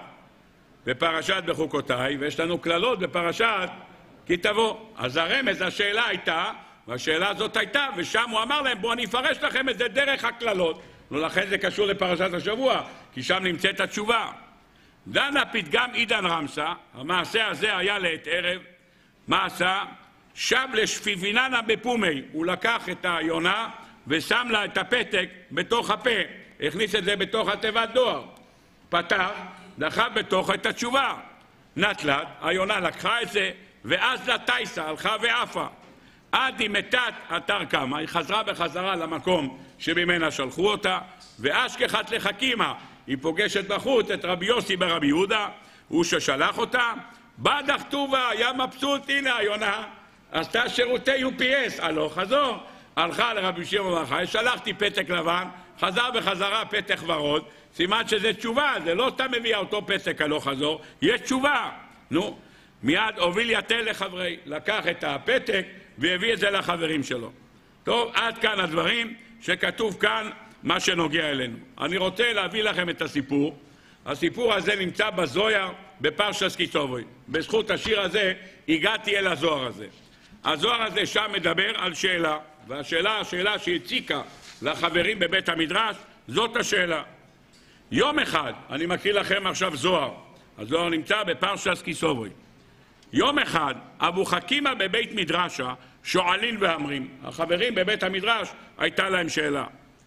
בפרשת בחוקותיי, ויש לנו כללות בפרשת כי תבוא. אז הרמז, השאלה הייתה, והשאלה הזאת הייתה, ושם הוא אמר להם, בואו אני אפרש לכם את זה דרך הכללות. ולכן זה קשור לפרשת השבוע, כי שם נמצאת התשובה. דנה פתגם עידן רמסה, המעשה הזה היה לעת ערב, מה עשה? שב לשפיביננה בפומי, הוא לקח את היונה ושם לה את הפתק בתוך הפה, הכניס את זה בתוך התיבת דואר, פתח, דחה בתוך את התשובה. נטלת, היונה לקחה את זה, ואז לטייסה, הלכה ועפה. עד היא מתת אתר קמה, היא חזרה בחזרה למקום שממנה שלחו אותה, ואשכחת לחכימה, היא פוגשת בחוץ את רבי יוסי ברבי יהודה, הוא ששלח אותה, בא דחתובה, היה מבסוט, הנה היונה, עשתה שירותי יו פי אס, הלוך חזור, הלכה לרבי שמעון בר יוחאי, שלחתי פתק לבן, חזר בחזרה פתק ורוד, סימן שזה תשובה, זה לא סתם מביאה אותו פתק הלוך חזור, יש תשובה. נו, מיד הוביל יתה לחברי, לקח את הפתק והביא את זה לחברים שלו. טוב, עד כאן הדברים שכתוב כאן מה שנוגע אלינו. אני רוצה להביא לכם את הסיפור. הסיפור הזה נמצא בזוהר בפרשת כי תבוא. בזכות השיר הזה הגעתי אל הזוהר הזה. הזוהר הזה שם מדבר על שאלה, והשאלה, השאלה שהציקה לחברים בבית המדרש, זאת השאלה. יום אחד, אני מקריא לכם עכשיו זוהר, הזוהר נמצא בפרשת כי תבוא. יום אחד אבו חכימה בבית מדרשה שואלים ואמרים, החברים בבית המדרש הייתה להם שאלה.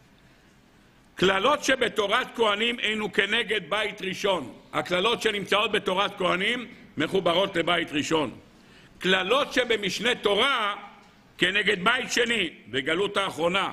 כללות שבתורת כהנים אינו כנגד בית ראשון. הכללות שנמצאות בתורת כהנים מחוברות לבית ראשון. כללות שבמשנה תורה כנגד בית שני, בגלות האחרונה.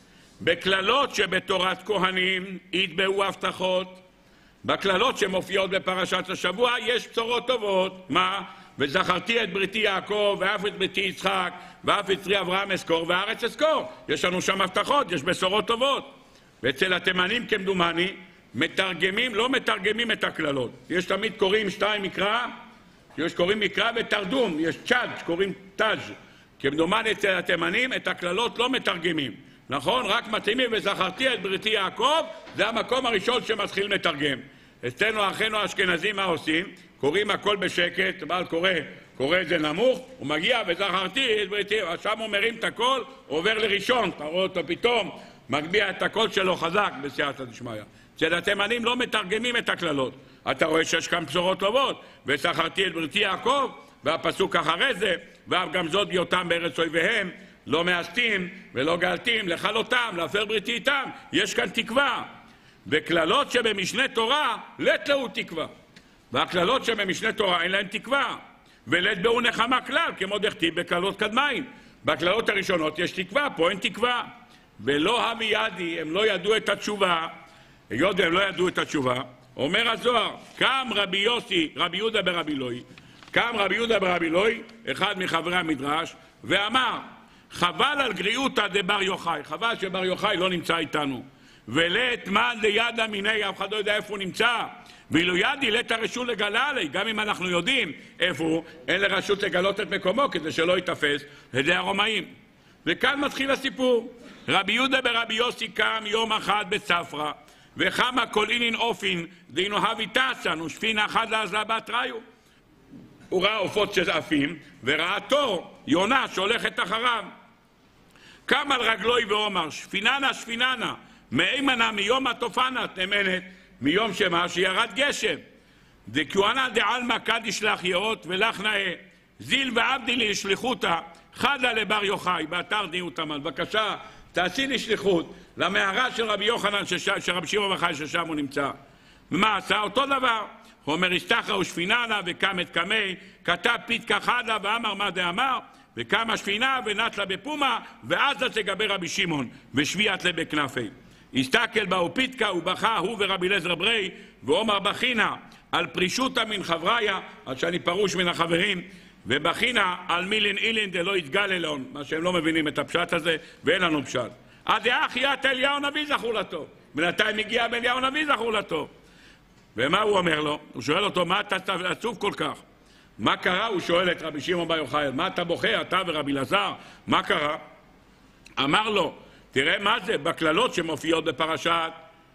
בכללות שבתורת כהנים יתבעו הבטחות. בכללות שמופיעות בפרשת השבוע יש בשורות טובות. מה? וזכרתי את בריתי יעקב, ואף את בריתי יצחק, ואף את פרי אברהם אזכור, והארץ אזכור. יש לנו שם הבטחות, יש בשורות טובות. ואצל התימנים כמדומני, מתרגמים, לא מתרגמים את הכללות. יש תמיד קוראים שתיים מקרא, יש קוראים מקרא ותרדום, יש צ'אד, קוראים תאג'. כמדומני אצל התימנים את הכללות לא מתרגמים. נכון? רק מתאימים וזכרתי את בריתי יעקב, זה המקום הראשון שמתחיל מתרגם. אצלנו אחינו האשכנזים מה עושים? קוראים הכל בשקט, אבל קורא, קורא את זה נמוך, הוא מגיע וזכרתי את בריתי, שם הוא מרים את הכל, עובר לראשון, אתה רואה אותו פתאום, מגביה את הקול שלו חזק בסייעתא דשמיא. אצל התימנים לא מתרגמים את הכללות. אתה רואה שיש כאן בשורות טובות, וזכרתי את בריתי יעקב, והפסוק אחרי זה, ואף גם זאת בהיותם בארץ אויביהם, לא מאסתים ולא גאלתים, לכלותם, להפר בריתי איתם. יש כאן תקווה. וכללות שבמשנה תורה, לית להו תקווה. והכללות שבמשנה תורה אין להם תקווה. ולית בהו נחמה כלל, כמו דכתיב בכללות קדמיים. בכללות הראשונות יש תקווה, פה אין תקווה. ולא הווי ידי, הם לא ידעו את התשובה. היות הם לא ידעו את התשובה, אומר הזוהר, קם רבי יוסי, רבי יהודה ברבי אלוהי, קם רבי יהודה ברבי אלוהי, אחד מחברי המדרש, ואמר, חבל על גריעותא דבר יוחאי, חבל שבר יוחאי לא נמצא איתנו. ולית מן לידא מיני, אף אחד לא יודע איפה הוא נמצא. ואילו ידי לית הרשות לגלה עלי, גם אם אנחנו יודעים איפה הוא, אין לרשות לגלות את מקומו כדי שלא יתפס לידי הרומאים. וכאן מתחיל הסיפור. רבי יהודה ברבי יוסי קם יום אחד בספרא, וחמה כל אינין אופין דינו הווי תעשן ושפין אחד לעזלה בת ראיו. הוא ראה עופות שעפים וראה תור יונה שהולכת אחריו. קם על רגלוי ואומר שפיננה שפיננה מאימנה מיום התופנה תמנת מיום שמה שירד גשם דכהנה דעלמא קדיש לך יאות ולך נאה זיל ועבדי לי שליחותה חדה לבר יוחאי באתר דיוטמן. בבקשה תעשי לי שליחות למערה של רבי יוחנן של רבי שמעון בר יוחאי ששם הוא נמצא. ומה עשה? אותו דבר. הוא אומר הסתחרא ושפיננה וקם את קמי כתב פיתקא חדה ואמר מה דאמר וקמה שפינה ונטלה בפומה ואז תגבי רבי שמעון ושביעת לה בכנפי. הסתכל בה ופיתקא ובכה הוא ורבי אליעזר ברי ואומר בכינה על פרישותא מן חבריה, על שאני פרוש מן החברים, ובכינה על מילין אילין דלא יתגל אלון, מה שהם לא מבינים את הפשט הזה ואין לנו פשט. עד דאחיית אליהו נביא זכור לטוב, בינתיים הגיע אליהו נביא זכור לטוב. ומה הוא אומר לו? הוא שואל אותו מה אתה עצוב כל כך? מה קרה? הוא שואל את רבי שמעון בר יוחאי, מה אתה בוכה אתה ורבי אלעזר? מה קרה? אמר לו, תראה מה זה בכללות שמופיעות בפרשת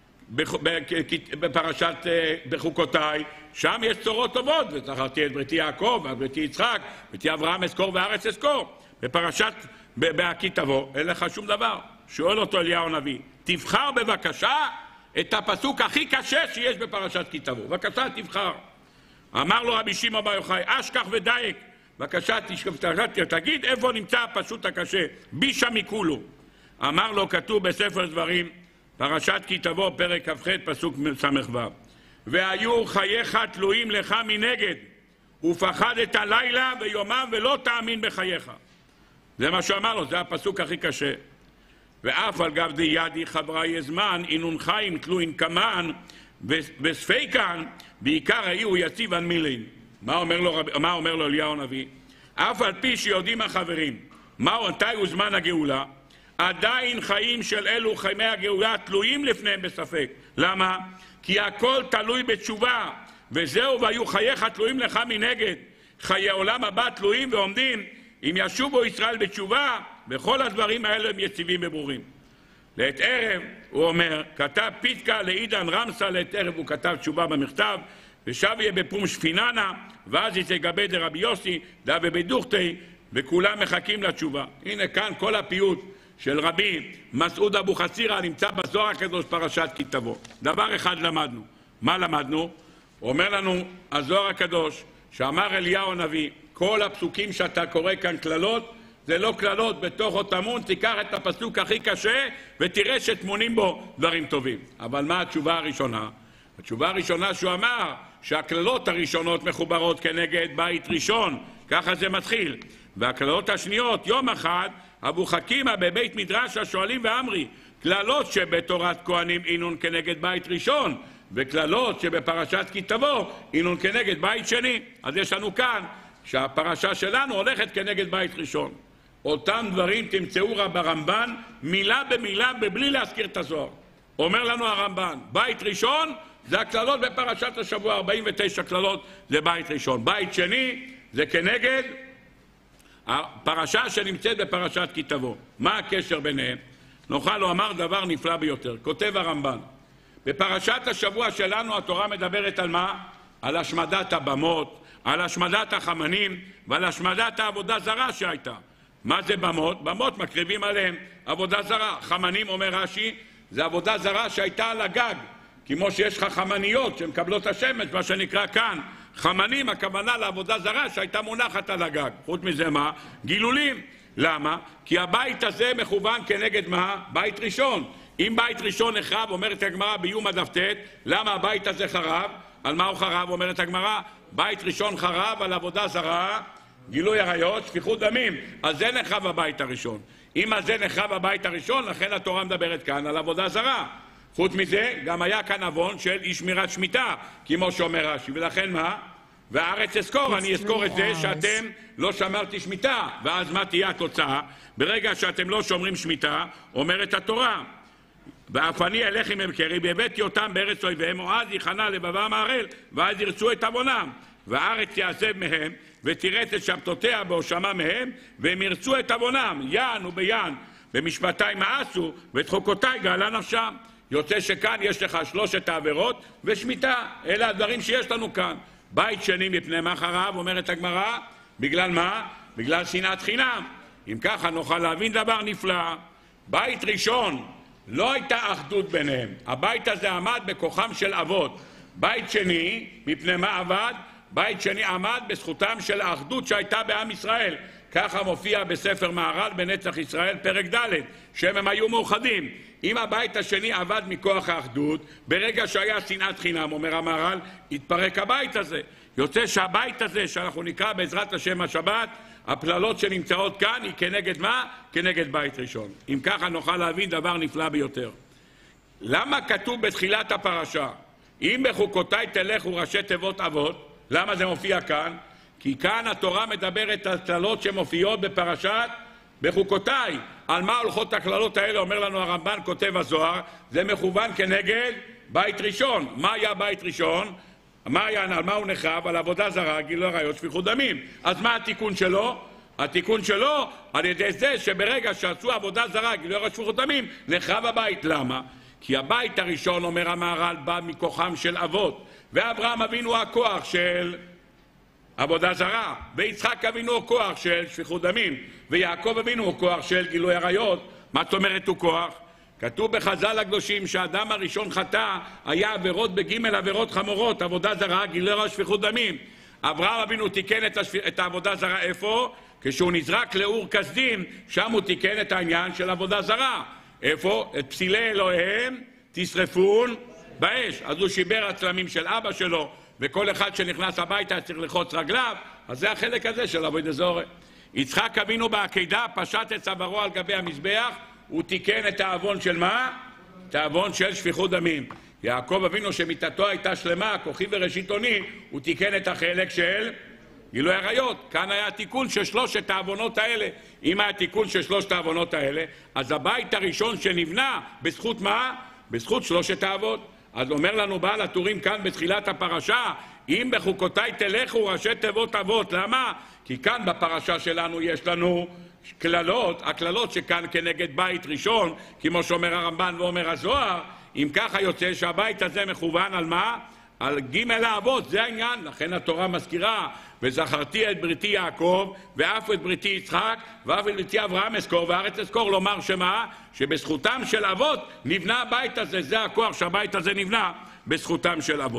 בפרשת בחוקותיי, שם יש בשורות טובות, וזכרתי את בריתי יעקב ואת בריתי יצחק, בריתי אברהם אזכור והארץ אזכור. בפרשת בהכי תבוא אין לך שום דבר. שואל אותו אליהו הנביא, תבחר בבקשה את הפסוק הכי קשה שיש בפרשת כי תבוא, בבקשה תבחר. אמר לו רבי שמעון בר יוחאי, אשכח ודייק, בבקשה תגיד איפה נמצא הפשוט הקשה, בישה מכולו. אמר לו, כתוב בספר דברים, פרשת כי תבוא, פרק כ"ח, פסוק ס"ו. והיו חייך תלויים לך מנגד, ופחדת לילה ויומם ולא תאמין בחייך. זה מה שאמר לו, זה הפסוק הכי קשה. ואף על גב די ידי חברי זמן, אינון חיים תלוין כמן, וספיקן, בעיקר היו יציב על מילין. מה אומר לו, מה אומר לו אליהו הנביא? אף על פי שיודעים החברים, מהו מתי הוא זמן הגאולה, עדיין חיים של אלו חיימי הגאולה תלויים לפניהם בספק. למה? כי הכל תלוי בתשובה, וזהו והיו חייך תלויים לך מנגד. חיי עולם הבא תלויים ועומדים אם ישובו ישראל בתשובה, וכל הדברים האלה הם יציבים וברורים. לעת ערב, הוא אומר, כתב פיתקא לעידן רמסה, לעת ערב הוא כתב תשובה במכתב, ושב יהיה בפום שפיננה, ואז יתגבה דרבי יוסי, דאבי בדוכתי, וכולם מחכים לתשובה. הנה כאן כל הפיוט של רבי מסעוד אבוחצירא נמצא בזוהר הקדוש פרשת כי תבוא. דבר אחד למדנו. מה למדנו? הוא אומר לנו הזוהר הקדוש שאמר אליהו הנביא, כל הפסוקים שאתה קורא כאן כללות, זה לא כללות בתוך אותמון, תיקח את הפסוק הכי קשה ותראה שטמונים בו דברים טובים. אבל מה התשובה הראשונה? התשובה הראשונה שהוא אמר שהכללות הראשונות מחוברות כנגד בית ראשון, ככה זה מתחיל. והכללות השניות, יום אחד, אבו חכימה בבית מדרש השואלים ואמרי, כללות שבתורת כהנים אינון כנגד בית ראשון, וכללות שבפרשת כי תבוא אינון כנגד בית שני. אז יש לנו כאן שהפרשה שלנו הולכת כנגד בית ראשון. אותם דברים תמצאו ברמב"ן מילה במילה בלי להזכיר את הזוהר. אומר לנו הרמב"ן, בית ראשון זה הכללות בפרשת השבוע, ארבעים ותשע כללות זה בית ראשון. בית שני זה כנגד הפרשה שנמצאת בפרשת כי תבוא. מה הקשר ביניהם? נוכל הוא אמר דבר נפלא ביותר. כותב הרמב"ן, בפרשת השבוע שלנו התורה מדברת על מה? על השמדת הבמות, על השמדת החמנים ועל השמדת העבודה זרה שהייתה. מה זה במות? במות מקריבים עליהם עבודה זרה. חמנים, אומר רש"י, זה עבודה זרה שהייתה על הגג, כמו שיש לך חמניות שמקבלות השמש, מה שנקרא כאן חמנים, הכוונה לעבודה זרה שהייתה מונחת על הגג. חוץ מזה מה? גילולים. למה? כי הבית הזה מכוון כנגד מה? בית ראשון. אם בית ראשון נחרב, אומרת הגמרא ביום הדף ט', למה הבית הזה חרב? על מה הוא חרב? אומרת הגמרא, בית ראשון חרב על עבודה זרה, גילוי עריות, שפיכות דמים. אז זה נחרב הבית הראשון. אם על זה נחרב הבית הראשון, לכן התורה מדברת כאן על עבודה זרה. חוץ מזה, גם היה כאן עוון של אי שמירת שמיטה, כמו שאומר רש"י. ולכן מה? והארץ אזכור, אני אזכור את זה שאתם לא שמרתי שמיטה. ואז מה תהיה התוצאה? ברגע שאתם לא שומרים שמיטה, אומרת התורה, ואף אני אלך עם קרי, והבאתי אותם בארץ אויביהם, או אז יכנע לבבם הערל, ואז ירצו את עוונם. והארץ יעזב מהם, ותראת את שבתותיה בהושמה מהם, והם ירצו את עוונם, יען וביען, במשפטי מאסו, ואת חוקותי גאלה נפשם. יוצא שכאן יש לך שלושת העבירות ושמיטה. אלה הדברים שיש לנו כאן. בית שני מפני מה חרב, אומרת הגמרא, בגלל מה? בגלל שנאת חינם. אם ככה נוכל להבין דבר נפלא. בית ראשון, לא הייתה אחדות ביניהם. הבית הזה עמד בכוחם של אבות. בית שני, מפני מה עבד? בית שני עמד בזכותם של האחדות שהייתה בעם ישראל. ככה מופיע בספר מהר"ל בנצח ישראל, פרק ד', שהם הם היו מאוחדים. אם הבית השני עבד מכוח האחדות, ברגע שהיה שנאת חינם, אומר המהר"ל, התפרק הבית הזה. יוצא שהבית הזה, שאנחנו נקרא בעזרת השם השבת, הפללות שנמצאות כאן היא כנגד מה? כנגד בית ראשון. אם ככה נוכל להבין דבר נפלא ביותר. למה כתוב בתחילת הפרשה, אם בחוקותיי תלכו ראשי תיבות אבות, למה זה מופיע כאן? כי כאן התורה מדברת על כללות שמופיעות בפרשת בחוקותיי. על מה הולכות הכללות האלה? אומר לנו הרמב"ן, כותב הזוהר, זה מכוון כנגד בית ראשון. מה היה בית ראשון? מה היה, על מה הוא נחרב? על עבודה זרה, גילוי עריות, שפיכות דמים. אז מה התיקון שלו? התיקון שלו על ידי זה שברגע שעשו עבודה זרה, גילוי עריות, שפיכות דמים, נחרב הבית. למה? כי הבית הראשון, אומר המהר"ל, בא מכוחם של אבות, ואברהם אבינו הכוח של עבודה זרה, ויצחק אבינו הוא כוח של שפיכות דמים, ויעקב אבינו הוא כוח של גילוי עריות. מה זאת אומרת הוא כוח? כתוב בחז"ל הקדושים שהאדם הראשון חטא, היה עבירות בג' עבירות חמורות, עבודה זרה, גילוי עריות, שפיכות דמים. אברהם אבינו תיקן את, השפ... את העבודה זרה איפה? כשהוא נזרק לאור כסדים, שם הוא תיקן את העניין של עבודה זרה. איפה? את פסילי אלוהיהם תשרפון באש. אז הוא שיבר הצלמים של אבא שלו, וכל אחד שנכנס הביתה צריך לחוץ רגליו. אז זה החלק הזה של עבודה זרה. יצחק אבינו בעקידה פשט את צווארו על גבי המזבח, הוא תיקן את העוון של מה? את העוון של שפיכות דמים. יעקב אבינו שמיתתו הייתה שלמה, כוחי וראשיתוני, הוא תיקן את החלק של גילוי עריות. כאן היה תיקון של שלושת העוונות האלה. אם היה תיקון של שלושת העוונות האלה, אז הבית הראשון שנבנה בזכות מה? בזכות שלושת האבות. אז אומר לנו בעל הטורים כאן בתחילת הפרשה, אם בחוקותיי תלכו ראשי תיבות אבות. למה? כי כאן בפרשה שלנו יש לנו כללות, הכללות שכאן כנגד בית ראשון, כמו שאומר הרמב"ן ואומר הזוהר. אם ככה יוצא שהבית הזה מכוון על מה? על ג' האבות, זה העניין. לכן התורה מזכירה, וזכרתי את בריתי יעקב, ואף את בריתי יצחק, ואף את בריתי אברהם אזכור, וארץ אזכור. לומר שמה? שבזכותם של אבות נבנה הבית הזה. זה הכוח שהבית הזה נבנה בזכותם של אבות.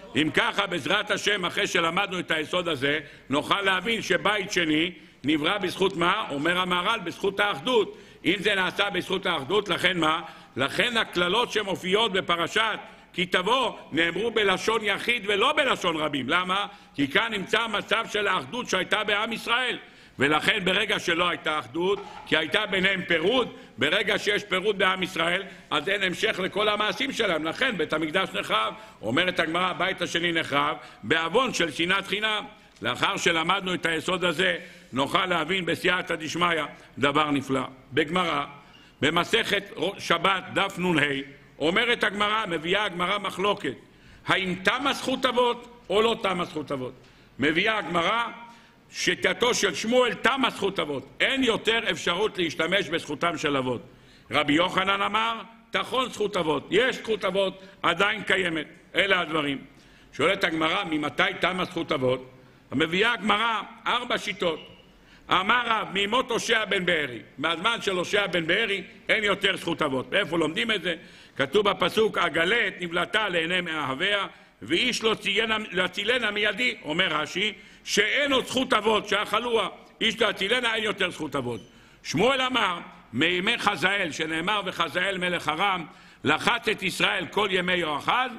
אם ככה, בעזרת השם, אחרי שלמדנו את היסוד הזה, נוכל להבין שבית שני נברא בזכות מה? אומר המהר"ל, בזכות האחדות. אם זה נעשה בזכות האחדות, לכן מה? לכן הכללות שמופיעות בפרשת כי תבוא נאמרו בלשון יחיד ולא בלשון רבים. למה? כי כאן נמצא מצב של האחדות שהייתה בעם ישראל. ולכן ברגע שלא הייתה אחדות, כי הייתה ביניהם פירוד, ברגע שיש פירוד בעם ישראל, אז אין המשך לכל המעשים שלהם. לכן בית המקדש נחרב. אומרת הגמרא, הבית השני נחרב בעוון של שנאת חינם. לאחר שלמדנו את היסוד הזה, נוכל להבין בסייעתא דשמיא דבר נפלא. בגמרא, במסכת שבת דף נ"ה, אומרת הגמרא, מביאה הגמרא מחלוקת, האם תמה זכות אבות או לא תמה זכות אבות. מביאה הגמרא, שיטתו של שמואל תמה זכות אבות, אין יותר אפשרות להשתמש בזכותם של אבות. רבי יוחנן אמר, תכון זכות אבות, יש זכות אבות, עדיין קיימת. אלה הדברים. שואלת הגמרא, ממתי תמה זכות אבות? מביאה הגמרא ארבע שיטות. אמר רב, מימות הושע בן בארי, מהזמן של הושע בן בארי אין יותר זכות אבות. איפה לומדים את זה? כתוב בפסוק, הגלת נבלטה לעיני מאהביה ואיש לא להצילנה מידי. אומר רש"י שאין עוד זכות אבות, שאכלוה איש להצילנה, אין יותר זכות אבות. שמואל אמר, מימי חזאל, שנאמר וחזאל מלך ארם לחץ את ישראל כל ימי יואחז,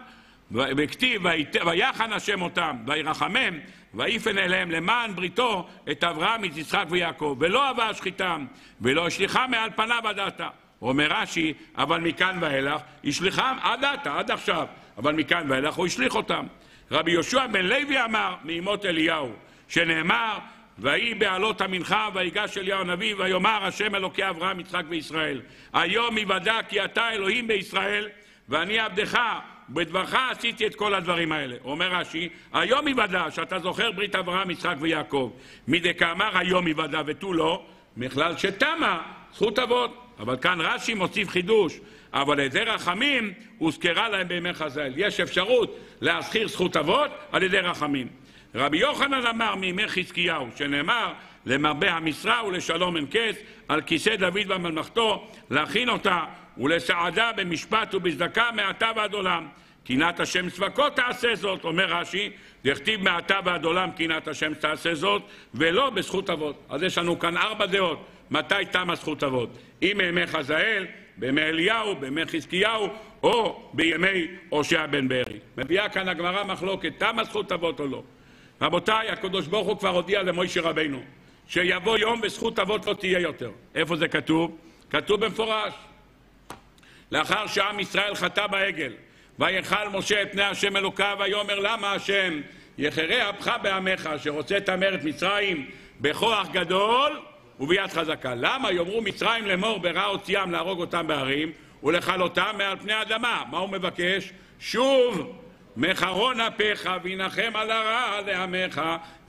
וכתיב ויחן השם אותם וירחמם ויפן אליהם למען בריתו את אברהם, את יצחק ויעקב, ולא אבה שחיתם ולא השליחם מעל פניו עד עתה. אומר רש"י, אבל מכאן ואילך השליחם עד עתה, עד עכשיו, אבל מכאן ואילך הוא השליך אותם. רבי יהושע בן לוי אמר מימות אליהו, שנאמר ויהי בעלות המנחה ויגש אליהו הנביא ויאמר השם אלוקי אברהם יצחק וישראל, היום יוודע כי אתה אלוהים בישראל ואני עבדך בדברך עשיתי את כל הדברים האלה. אומר רש"י, היום יוודע שאתה זוכר ברית אברהם יצחק ויעקב, מדכאמר היום יוודע ותו לא, מכלל שתמה זכות אבות. אבל כאן רש"י מוסיף חידוש, אבל על ידי רחמים הוזכרה להם בימי חז"ל. יש אפשרות להזכיר זכות אבות על ידי רחמים. רבי יוחנן אמר מימי חזקיהו, שנאמר למרבה המשרה ולשלום אין קץ, על כיסא דוד בממלכתו להכין אותה ולסעדה במשפט ובצדקה מעתה ועד עולם. קנאת השם צבקות תעשה זאת. אומר רש"י, דכתיב מעתה ועד עולם קנאת השם תעשה זאת, ולא בזכות אבות. אז יש לנו כאן ארבע דעות מתי תמה זכות אבות, אם בימי חזאל, בימי אליהו, בימי חזקיהו או בימי הושע בן בארי. מביאה כאן הגמרא מחלוקת, תמה זכות אבות או לא. רבותיי, הקדוש ברוך הוא כבר הודיע למשה רבינו שיבוא יום וזכות אבות לא תהיה יותר. איפה זה כתוב? כתוב במפורש, לאחר שעם ישראל חטא בעגל ויכל משה את פני השם אלוקיו ויאמר למה השם יחרה אפך בעמך שרוצה לתמר את מצרים בכוח גדול וביד חזקה. למה יאמרו מצרים לאמור ברע הוציאם להרוג אותם בהרים ולכלותם מעל פני האדמה? מה הוא מבקש? שוב מחרון אפיך וינחם על הרע לעמך,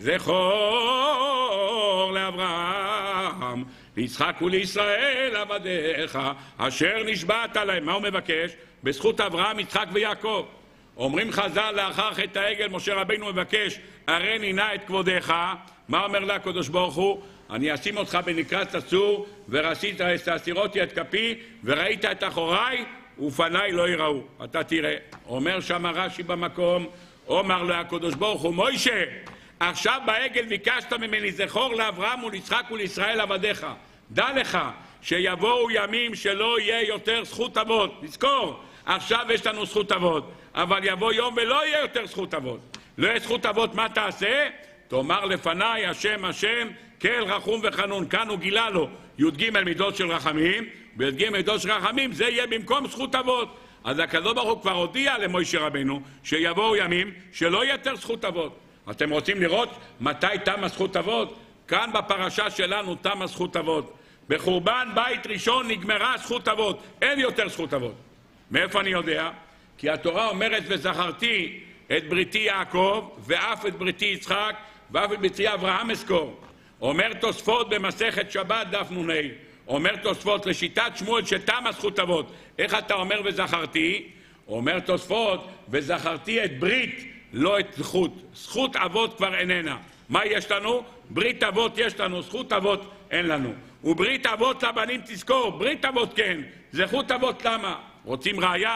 זכור לאברהם ליצחק ולישראל עבדיך אשר נשבעת עליהם. מה הוא מבקש? בזכות אברהם יצחק ויעקב. אומרים חז"ל לאחר חטא העגל משה רבינו מבקש הריני נא את כבודך. מה אומר לה הקדוש ברוך הוא? אני אשים אותך בנקרת הצור ורצית להסירותי את כפי וראית את אחוריי ופניי לא יראו. אתה תראה. אומר שם רש"י במקום, אומר לו הקדוש ברוך הוא, מוישה, עכשיו בעגל ביקשת ממני זכור לאברהם וליצחק ולישראל עבדיך. דע לך שיבואו ימים שלא יהיה יותר זכות אבות. תזכור, עכשיו יש לנו זכות אבות, אבל יבוא יום ולא יהיה יותר זכות אבות. לא יהיה זכות אבות, מה תעשה? תאמר לפניי השם השם כל רחום וחנון. כאן הוא גילה לו י"ג מידות של רחמים, בי"ג מידות של רחמים זה יהיה במקום זכות אבות. אז הקדוש ברוך הוא כבר הודיע למשה רבינו שיבואו ימים שלא יהיה יותר זכות אבות. אתם רוצים לראות מתי תמה זכות אבות? כאן בפרשה שלנו תמה זכות אבות. בחורבן בית ראשון נגמרה זכות אבות, אין יותר זכות אבות. מאיפה אני יודע? כי התורה אומרת וזכרתי את בריתי יעקב ואף את בריתי יצחק ואף את בריתי אברהם אזכור. אומר תוספות במסכת שבת דף נ"ה, אומר תוספות לשיטת שמואל שתמה זכות אבות. איך אתה אומר וזכרתי? אומר תוספות וזכרתי את ברית לא את זכות. זכות אבות כבר איננה. מה יש לנו? ברית אבות יש לנו, זכות אבות אין לנו. וברית אבות לבנים תזכור, ברית אבות כן, זכות אבות למה? רוצים ראיה?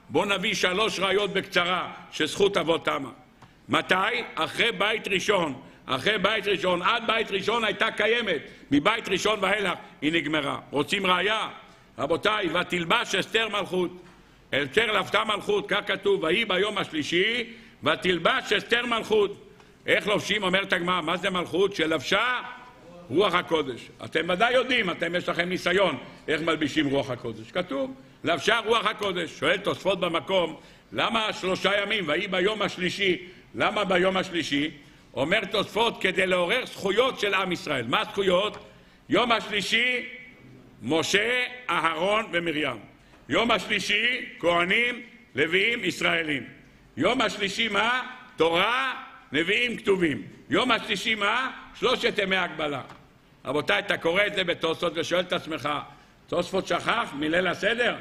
בוא נביא שלוש ראיות בקצרה שזכות אבות תמה. מתי? אחרי בית ראשון. אחרי בית ראשון, עד בית ראשון הייתה קיימת. מבית ראשון ואילך היא נגמרה. רוצים ראיה? רבותיי, ותלבש אסתר מלכות. אסתר לבתה מלכות, כך כתוב, ויהי ביום השלישי, ותלבש אסתר מלכות. איך לובשים? אומרת הגמרא, מה זה מלכות? שלבשה רוח הקודש. אתם ודאי יודעים, אתם יש לכם ניסיון איך מלבישים רוח הקודש. כתוב, לבשה רוח הקודש. שואל תוספות במקום, למה שלושה ימים? ויהי ביום השלישי. למה ביום השלישי? אומר תוספות, כדי לעורר זכויות של עם ישראל. מה הזכויות? יום השלישי, משה, אהרון ומרים. יום השלישי, כהנים, לוויים, ישראלים. יום השלישי מה? תורה, נביאים, כתובים. יום השלישי מה? שלושת ימי הגבלה. רבותיי, אתה קורא את זה בתוספות ושואל את עצמך, תוספות שכח מליל הסדר?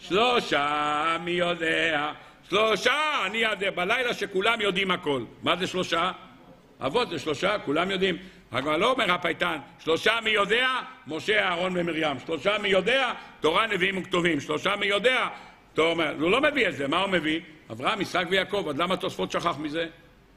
שלושה, מי יודע? שלושה, אני יודע. בלילה שכולם יודעים הכל. מה זה שלושה? אבות זה שלושה, כולם יודעים. הגמרא לא אומר הפייטן, שלושה מי יודע? משה, אהרון ומרים. שלושה מי יודע? תורה, נביאים וכתובים. שלושה מי יודע? הוא לא מביא את זה, מה הוא מביא? אברהם, יצחק ויעקב. אז למה תוספות שכח מזה?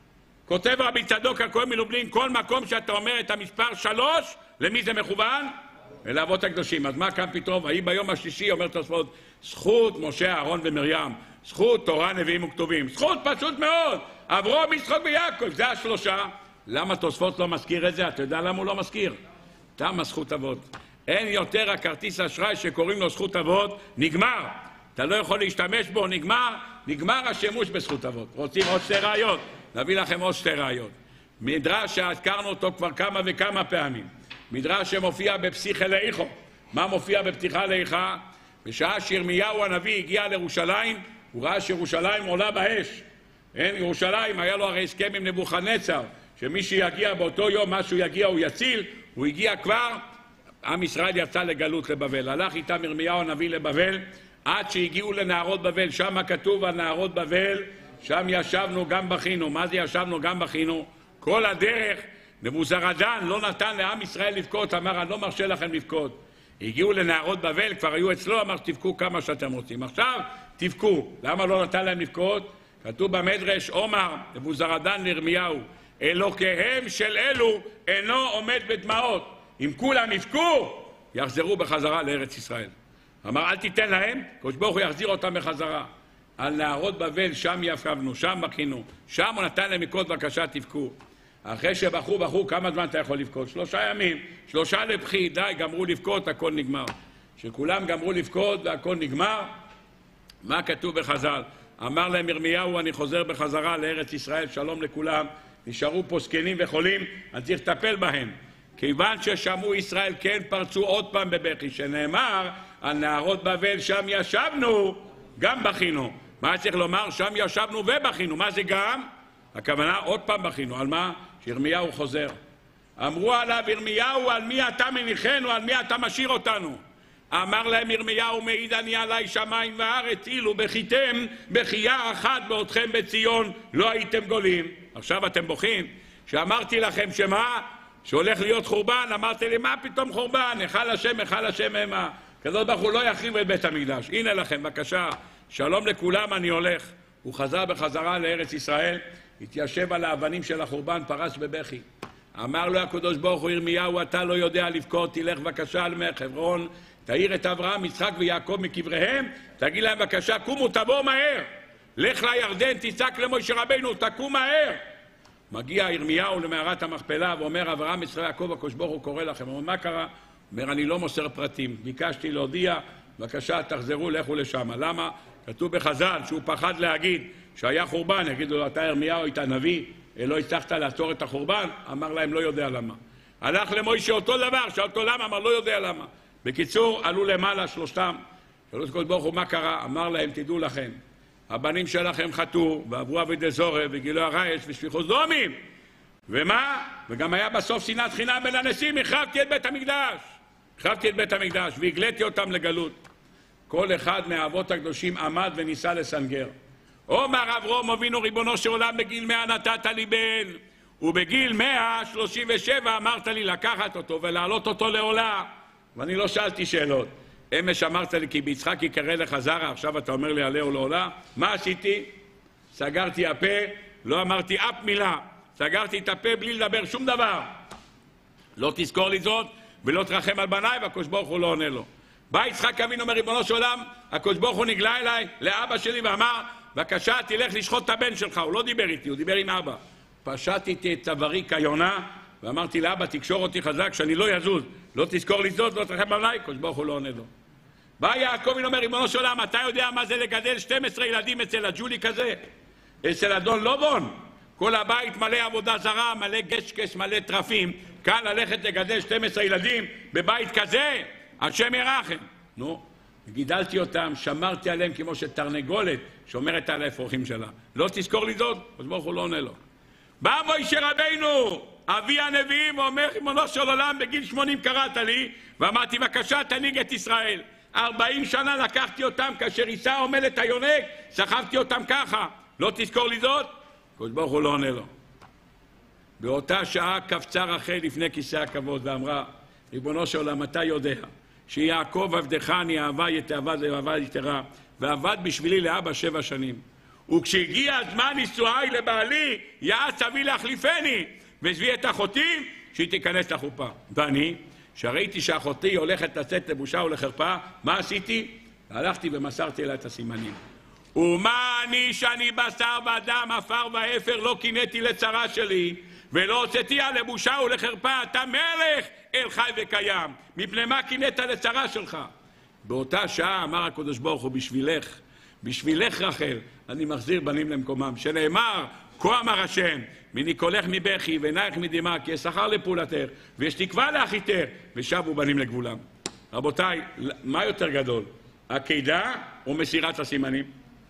כותב רבי צדוק הכהן מלובלין, כל מקום שאתה אומר את המספר שלוש, למי זה מכוון? אל האבות הקדושים. אז מה כאן פתאום? ויהי ביום השלישי, אומר תוספות, זכות משה, אהרון ומרים. זכות תורה, נביאים וכתובים. זכות פשוט מאוד. אברהם, יצחק ויעקב, זה השלושה. למה תוספות לא מזכיר את זה? אתה יודע למה הוא לא מזכיר? תמה זכות אבות. אין יותר הכרטיס אשראי שקוראים לו זכות אבות, נגמר. אתה לא יכול להשתמש בו, נגמר. נגמר השימוש בזכות אבות. רוצים עוד שתי ראיות? נביא לכם עוד שתי ראיות. מדרש שהזכרנו אותו כבר כמה וכמה פעמים. מדרש שמופיע בפסיכא לאיכו. מה מופיע בפתיחה לאיכה? בשעה שירמיהו הנביא הגיע לירושלים, הוא ראה שירושלים עולה באש. אין ירושלים, היה לו הרי הסכם עם נבוכדנצר, שמי שיגיע באותו יום, מה שהוא יגיע הוא יציל, הוא הגיע כבר, עם ישראל יצא לגלות לבבל. הלך איתם ירמיהו הנביא לבבל, עד שהגיעו לנהרות בבל, שם כתוב על נהרות בבל, שם ישבנו גם בכינו. מה זה ישבנו גם בכינו? כל הדרך נבוזראדן לא נתן לעם ישראל לבכות, אמר אני לא מרשה לכם לבכות. הגיעו לנהרות בבל, כבר היו אצלו, אמר תבכו כמה שאתם רוצים. עכשיו תבכו. למה לא נתן להם לבכות? כתוב במדרש, אומר נבוזראדן לירמיהו, אלוקיהם של אלו אינו עומד בדמעות. אם כולם יבכו, יחזרו בחזרה לארץ ישראל. אמר אל תיתן להם, הקדוש ברוך הוא יחזיר אותם בחזרה. על נהרות בבל, שם ישבנו, שם בכינו, שם הוא נתן להם לקרות, בבקשה תבכו. אחרי שבכו, בכו, כמה זמן אתה יכול לבכות? שלושה ימים, שלושה לבכי, די, גמרו לבכות, הכל נגמר. שכולם גמרו לבכות והכל נגמר, מה כתוב בחז"ל? אמר להם ירמיהו, אני חוזר בחזרה לארץ ישראל, שלום לכולם, נשארו פה זקנים וחולים, אני צריך לטפל בהם. כיוון ששמעו ישראל, כן פרצו עוד פעם בבכי, שנאמר, על נהרות בבל, שם ישבנו, גם בכינו. מה צריך לומר? שם ישבנו ובכינו. מה זה גם? הכוונה עוד פעם בכינו. על מה? שירמיהו חוזר. אמרו עליו ירמיהו, על מי אתה מניחנו, על מי אתה משאיר אותנו? אמר להם ירמיהו, מעיד אני עלי שמיים וארץ, אילו בכיתם בחייה אחת בעודכם בציון, לא הייתם גולים. עכשיו אתם בוכים. שאמרתי לכם שמה? שהולך להיות חורבן, אמרתי לי, מה פתאום חורבן? היכל השם, היכל השם המה. כזאת ברוך הוא לא יחריב את בית המקדש. הנה לכם, בבקשה, שלום לכולם, אני הולך. הוא חזר בחזרה לארץ ישראל, התיישב על האבנים של החורבן, פרס בבכי. אמר לו הקדוש ברוך הוא, ירמיהו, אתה לא יודע לבכות, תלך בבקשה על חברון, תעיר את אברהם, יצחק ויעקב מקבריהם, תגיד להם בבקשה, קומו, תבוא מהר. לך לירדן, תצעק למשה רבינו, תקום מהר. מגיע ירמיהו למערת המכפלה ואומר, אברהם, יצחק ויעקב, הקדוש ברוך הוא קורא לכם. אומר, מה קרה? אומר, אני לא מוסר פרטים, ביקשתי להודיע, בבקשה תחזרו, לכו לשם. למה? כתוב בחז"ל שהוא פחד להגיד שהיה חורבן, יגידו לו, אתה ירמיהו, היית נביא, לא הצלחת לעצור את החורבן? אמר להם, לא יודע למה. הלך למוישה אותו דבר, שאל אותו למה, אמר, לא יודע למה. בקיצור, עלו למעלה שלושתם, שאלו את הקדוש ברוך הוא, מה קרה? אמר להם, תדעו לכם, הבנים שלכם חטאו, ועברו עבודי זורע, וגילו הרייש, ושפיכות דמים. ומה? וגם היה בסוף שנאת חינם בין הנשיאים, החרבתי את בית המקדש. החרבתי את בית המקדש, והגליתי אותם לגלות. כל אחד מהאבות הקדושים עמד וניסה לסנגר. אומר אברהם אבינו ריבונו של עולם, בגיל מאה נתת לי בן, ובגיל מאה שלושים ושבע אמרת לי לקחת אותו ולהעלות אותו לעולה. ואני לא שאלתי שאלות. אמש אמרת לי כי ביצחק יקרא לך זרע, עכשיו אתה אומר לי עלה או לא עולה. מה עשיתי? סגרתי הפה, לא אמרתי אף מילה. סגרתי את הפה בלי לדבר שום דבר. לא תזכור לי זאת ולא תרחם על בניי, והקדוש ברוך הוא לא עונה לו. בא יצחק אבינו אומר, ריבונו של עולם, הקדוש ברוך הוא נגלה אליי, לאבא שלי, ואמר, בבקשה תלך לשחוט את הבן שלך. הוא לא דיבר איתי, הוא דיבר עם אבא. פשטתי את צווארי כיונה ואמרתי לאבא, תקשור אותי חזק שאני לא יזוז, לא תזכור לי זאת, לא תרחם עליי. הקדוש ברוך הוא לא עונה לו. בא יעקב אבינו אומר, ריבונו של עולם, אתה יודע מה זה לגדל שנים עשר ילדים אצל הג'ולי כזה? אצל אדון לובון? כל הבית מלא עבודה זרה, מלא גשקש, מלא טרפים. כאן ללכת לגדל שנים עשר ילדים בבית כזה? השם ירחם. נו, גידלתי אותם, שמרתי עליהם כמו שתרנגולת שומרת על האפרוחים שלה. לא תזכור לי זאת? אז ברוך הוא לא עונה לו. בא מוישה רבינו, אבי הנביאים, ואומר, ריבונו של עולם, בגיל שמונים קראת לי, ואמרתי, בבקשה תנהיג את ישראל. ארבעים שנה לקחתי אותם, כאשר יישא עומלת היונק, סחבתי אותם ככה. לא תזכור לי זאת? אז ברוך הוא לא עונה לו. באותה שעה קפצה רחל לפני כיסא הכבוד ואמרה, ריבונו של עולם, אתה יודע שיעקב עבדך אני אהבה יתאהבה ואהבה יתרה, ועבד בשבילי לאבא שבע שנים. וכשהגיע הזמן נישואי לבעלי, יעץ אבי להחליפני, והביא את אחותי שהיא תיכנס לחופה. ואני, שראיתי שאחותי הולכת לצאת לבושה ולחרפה, מה עשיתי? הלכתי ומסרתי לה את הסימנים. ומה אני שאני בשר ודם, עפר ואפר, לא קינאתי לצרה שלי, ולא הוצאתיה לבושה ולחרפה. אתה מלך אל חי וקיים, מפני מה קינאת לצרה שלך? באותה שעה אמר הקדוש ברוך הוא, בשבילך, בשבילך רחל, אני מחזיר בנים למקומם, שנאמר, כה אמר השם, מניקולך מבכי ועינייך מדמעה, כי יש שכר לפעולתך, ויש תקווה לאחיתך, ושבו בנים לגבולם. רבותיי, מה יותר גדול? עקידה או מסירת הסימנים?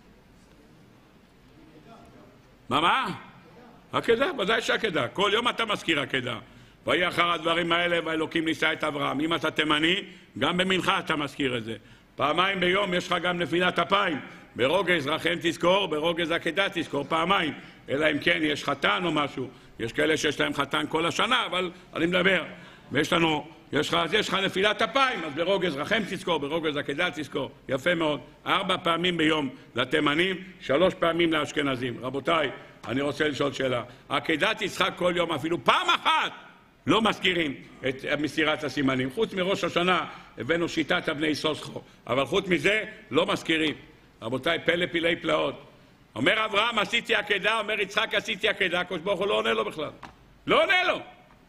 מה מה? עקידה, ודאי שעקידה. כל יום אתה מזכיר עקידה. ויהי אחר הדברים האלה, והאלוקים נישא את אברהם. אם אתה תימני, גם במנחה אתה מזכיר את זה. פעמיים ביום יש לך גם נפילת אפיים. ברוגז רחם תזכור, ברוגז עקידה תזכור פעמיים. אלא אם כן יש חתן או משהו. יש כאלה שיש להם חתן כל השנה, אבל אני מדבר. ויש לנו, יש לך, אז יש לך נפילת אפיים, אז ברוגז רחם תזכור, ברוגז עקידה תזכור. יפה מאוד. ארבע פעמים ביום לתימנים, שלוש פעמים לאשכנזים. רבותיי, אני רוצה לשאול שאלה. עקידת יצחק כל יום, אפילו פעם אחת, לא מזכירים את מסירת הסימנים. חוץ מראש השנה הבאנו שיטת הבני סוסחו, אבל חוץ מזה לא מזכירים. רבותיי, פלא פילי פלאות. אומר אברהם, עשיתי עקידה, אומר יצחק, עשיתי עקידה, הקדוש ברוך הוא לא עונה לו בכלל. לא עונה לו.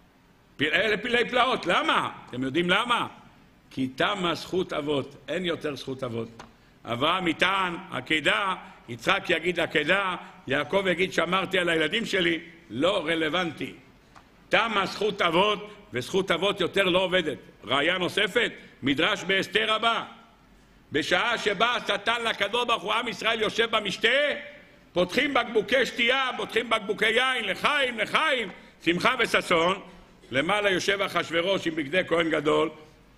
פלא פילי פלאות. למה? אתם יודעים למה? כי תמה זכות אבות, אין יותר זכות אבות. אברהם יטען עקידה, יצחק יגיד עקידה, יעקב יגיד שמרתי על הילדים שלי, לא רלוונטי. תמה זכות אבות, וזכות אבות יותר לא עובדת. ראיה נוספת, מדרש באסתר הבא. בשעה שבה השטן לקדוש ברוך הוא, עם ישראל יושב במשתה, פותחים בקבוקי שתייה, פותחים בקבוקי יין, לחיים, לחיים, שמחה וששון. למעלה יושב אחשוורוש עם בגדי כהן גדול,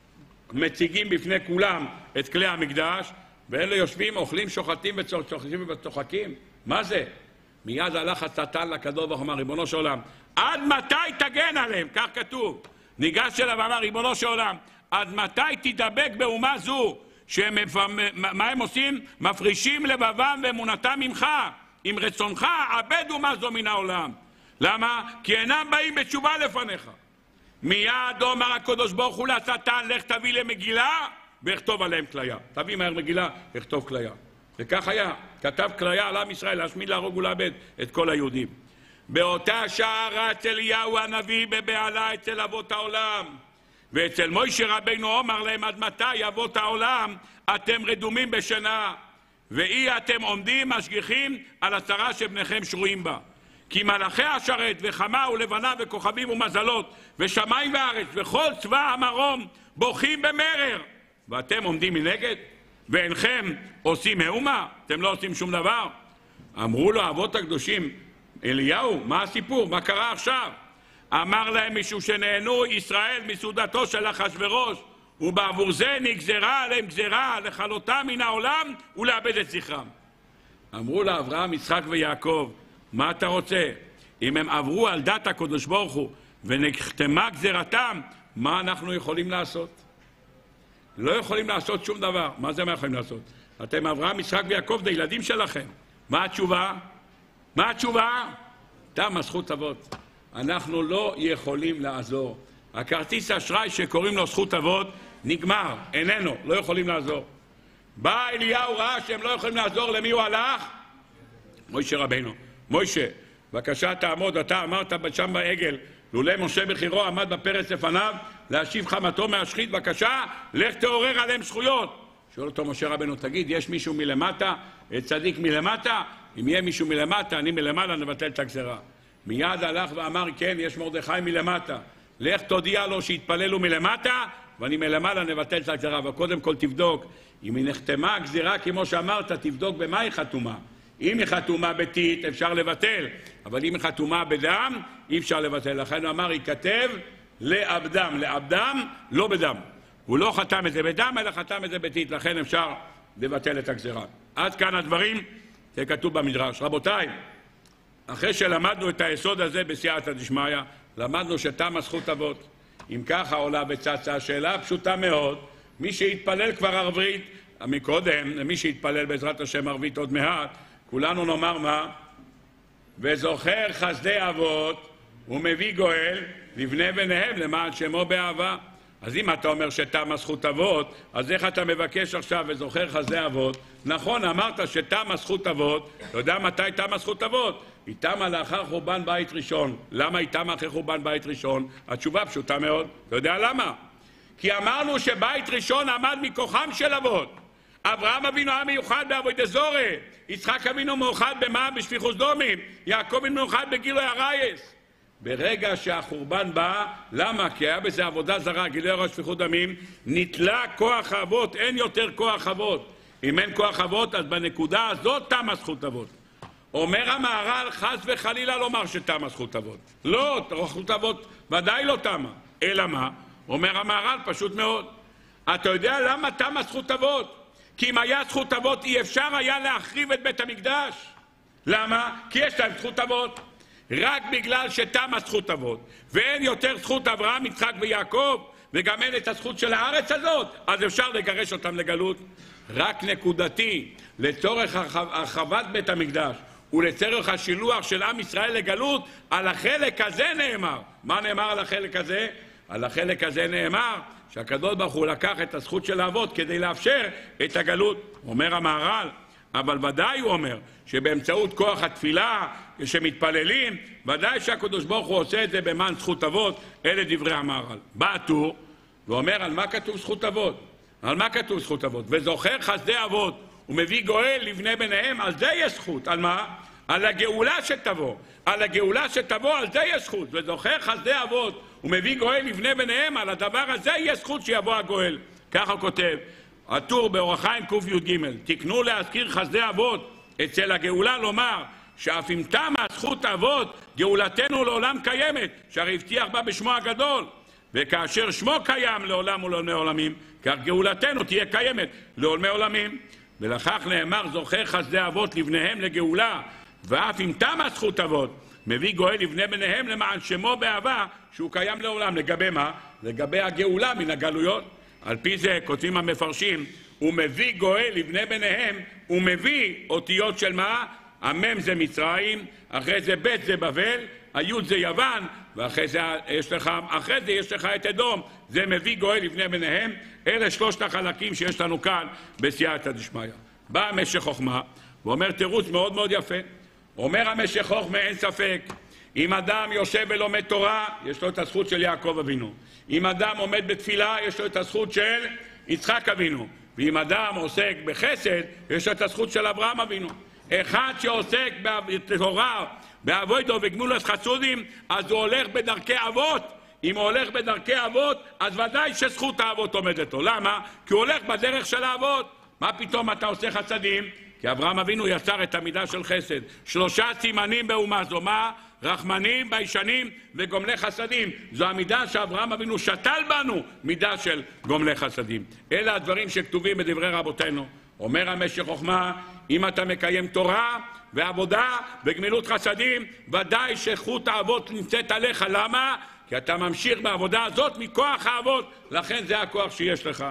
מציגים בפני כולם את כלי המקדש, ואלה יושבים, אוכלים, שוחטים וצוחקים וצוחקים. מה זה? מיד הלך השטן לקדוש ברוך הוא, אמר, ריבונו של עולם, עד מתי תגן עליהם? כך כתוב. ניגש אליו ואמר, ריבונו של עולם, עד מתי תדבק באומה זו, שהם, מה הם עושים? מפרישים לבבם ואמונתם ממך. עם רצונך, עבד אומה זו מן העולם. למה? כי אינם באים בתשובה לפניך. מיד אומר הקדוש ברוך הוא לשטן, לך תביא למגילה ואכתוב עליהם כליה. תביא מהר מגילה, אכתוב כליה. וכך היה, כתב כליה על עם ישראל, להשמיד, להרוג ולאבד את כל היהודים. באותה שעה רץ אליהו הנביא בבעלה אצל אבות העולם, ואצל מוישה רבינו אומר להם, עד מתי אבות העולם אתם רדומים בשינה, ואי אתם עומדים משגיחים על הצרה שבניכם שרויים בה. כי מלאכי השרת וחמה ולבנה וכוכבים ומזלות ושמיים וארץ וכל צבא המרום בוכים במרר, ואתם עומדים מנגד ואינכם עושים מאומה, אתם לא עושים שום דבר. אמרו לו אבות הקדושים, אליהו, מה הסיפור? מה קרה עכשיו? אמר להם, מישהו שנהנו ישראל מסעודתו של אחשוורוש, ובעבור זה נגזרה עליהם גזרה לכלותם מן העולם ולאבד את זכרם. אמרו לאברהם, יצחק ויעקב, מה אתה רוצה? אם הם עברו על דת הקדוש ברוך הוא ונחתמה גזרתם, מה אנחנו יכולים לעשות? לא יכולים לעשות שום דבר. מה זה מה יכולים לעשות? אתם אברהם, יצחק ויעקב, זה ילדים שלכם. מה התשובה? מה התשובה? תם הזכות אבות. אנחנו לא יכולים לעזור. הכרטיס האשראי שקוראים לו זכות אבות נגמר, איננו, לא יכולים לעזור. בא אליהו, ראה שהם לא יכולים לעזור, למי הוא הלך? מוישה רבינו. מוישה, בבקשה תעמוד, אתה אמרת שם בעגל, לולא משה בחירו עמד בפרץ לפניו, להשיב חמתו מהשחית, בבקשה, לך תעורר עליהם זכויות. שואל אותו משה רבינו, תגיד, יש מישהו מלמטה? צדיק מלמטה? אם יהיה מישהו מלמטה, אני מלמעלה, נבטל את הגזרה. מיד הלך ואמר, כן, יש מרדכי מלמטה. לך תודיע לו שיתפללו מלמטה, ואני מלמעלה נבטל את הגזרה. אבל קודם כל תבדוק, אם היא נחתמה הגזירה, כמו שאמרת, תבדוק במה היא חתומה. אם היא חתומה בתית, אפשר לבטל, אבל אם היא חתומה בדם, אי אפשר לבטל. לכן הוא אמר, ייכתב לעבדם, לעבדם, לא בדם. הוא לא חתם את זה בדם, אלא חתם את זה בתית, לכן אפשר לבטל את הגזירה. עד כאן הדברים, זה כתוב במדרש. רבותיי, אחרי שלמדנו את היסוד הזה בסייעתא דשמיא, למדנו שתם הזכות אבות. אם ככה עולה וצצה, השאלה פשוטה מאוד, מי שהתפלל כבר ערבית, מקודם, מי שהתפלל בעזרת השם ערבית עוד מעט, כולנו נאמר מה? וזוכר חסדי אבות ומביא גואל לבני בניהם למען שמו באהבה. אז אם אתה אומר שתם הזכות אבות, אז איך אתה מבקש עכשיו וזוכר חסדי אבות? נכון, אמרת שתם הזכות אבות, אתה יודע מתי תם הזכות אבות? היא תמה לאחר חורבן בית ראשון. למה היא תמה אחרי חורבן בית ראשון? התשובה פשוטה מאוד. אתה יודע למה? כי אמרנו שבית ראשון עמד מכוחם של אבות. אברהם אבינו היה מיוחד בעבודת זרה, יצחק אבינו מאוחד במה? בשפיכות דמים, יעקב אבינו מאוחד בגילוי ערייס. ברגע שהחורבן בא, למה? כי היה בזה עבודה זרה, גילוי ערייס, שפיכות דמים, נתלה כוח אבות, אין יותר כוח אבות. אם אין כוח אבות, אז בנקודה הזאת תם הזכות אבות. אומר המהר"ל, חס וחלילה לומר שתם הזכות אבות. לא, זכות אבות ודאי לא תמה. אלא מה? אומר המהר"ל, פשוט מאוד. אתה יודע למה תם הזכות אבות? כי אם היה זכות אבות, אי אפשר היה להחריב את בית המקדש. למה? כי יש להם זכות אבות. רק בגלל שתם הזכות אבות, ואין יותר זכות אברהם, יצחק ויעקב, וגם אין את הזכות של הארץ הזאת, אז אפשר לגרש אותם לגלות. רק נקודתי, לצורך הרחבת בית המקדש, ולצורך השילוח של עם ישראל לגלות, על החלק הזה נאמר. מה נאמר על החלק הזה? על החלק הזה נאמר שהקדוש ברוך הוא לקח את הזכות של האבות כדי לאפשר את הגלות. אומר המהר"ל, אבל ודאי הוא אומר שבאמצעות כוח התפילה, כשמתפללים, ודאי שהקדוש ברוך הוא עושה את זה במען זכות אבות. אלה דברי המהר"ל. בא הטור ואומר, על מה כתוב זכות אבות? על מה כתוב זכות אבות? וזוכר חסדי אבות ומביא גואל לבני בניהם, על זה יש זכות. על מה? על הגאולה שתבוא. על הגאולה שתבוא, על זה יש זכות. וזוכר חסדי אבות ומביא גואל לבני בניהם, על הדבר הזה יש זכות שיבוא הגואל. ככה הוא כותב הטור באור החיים קי"ג, תקנו להזכיר חסדי אבות אצל הגאולה, לומר שאף אם תמה זכות אבות, גאולתנו לעולם קיימת, שהרי הבטיח בה בשמו הגדול, וכאשר שמו קיים לעולם ולעולמי עולמים, כך גאולתנו תהיה קיימת לעולמי עולמים. ולכך נאמר, זוכר חסדי אבות לבניהם לגאולה, ואף אם תמה זכות אבות, מביא גואל לבני בניהם למען שמו באהבה, שהוא קיים לעולם. לגבי מה? לגבי הגאולה מן הגלויות. על פי זה כותבים המפרשים, הוא מביא גואל לבני בניהם, הוא מביא אותיות של מה? המם זה מצרים, אחרי זה בית זה בבל, היוד זה יוון, ואחרי זה יש לך, אחרי זה יש לך את אדום, זה מביא גואל לבני בניהם. אלה שלושת החלקים שיש לנו כאן בסייעתא דשמיא. בא המשך חוכמה ואומר תירוץ מאוד מאוד יפה. אומר המשך חוכמה, אין ספק, אם אדם יושב ולומד תורה, יש לו את הזכות של יעקב אבינו. אם אדם עומד בתפילה, יש לו את הזכות של יצחק אבינו. ואם אדם עוסק בחסד, יש לו את הזכות של אברהם אבינו. אחד שעוסק בתורה, בעבודתו וגמולת חסודים, אז הוא הולך בדרכי אבות. אם הוא הולך בדרכי אבות, אז ודאי שזכות האבות עומדת לו. למה? כי הוא הולך בדרך של האבות. מה פתאום אתה עושה חסדים? כי אברהם אבינו יצר את המידה של חסד. שלושה סימנים באומה זו, מה? רחמנים, ביישנים וגומלי חסדים. זו המידה שאברהם אבינו שתל בנו, מידה של גומלי חסדים. אלה הדברים שכתובים בדברי רבותינו. אומר המשך חוכמה, אם אתה מקיים תורה ועבודה וגמילות חסדים, ודאי שזכות האבות נמצאת עליך. למה? כי אתה ממשיך בעבודה הזאת מכוח האבות, לכן זה הכוח שיש לך.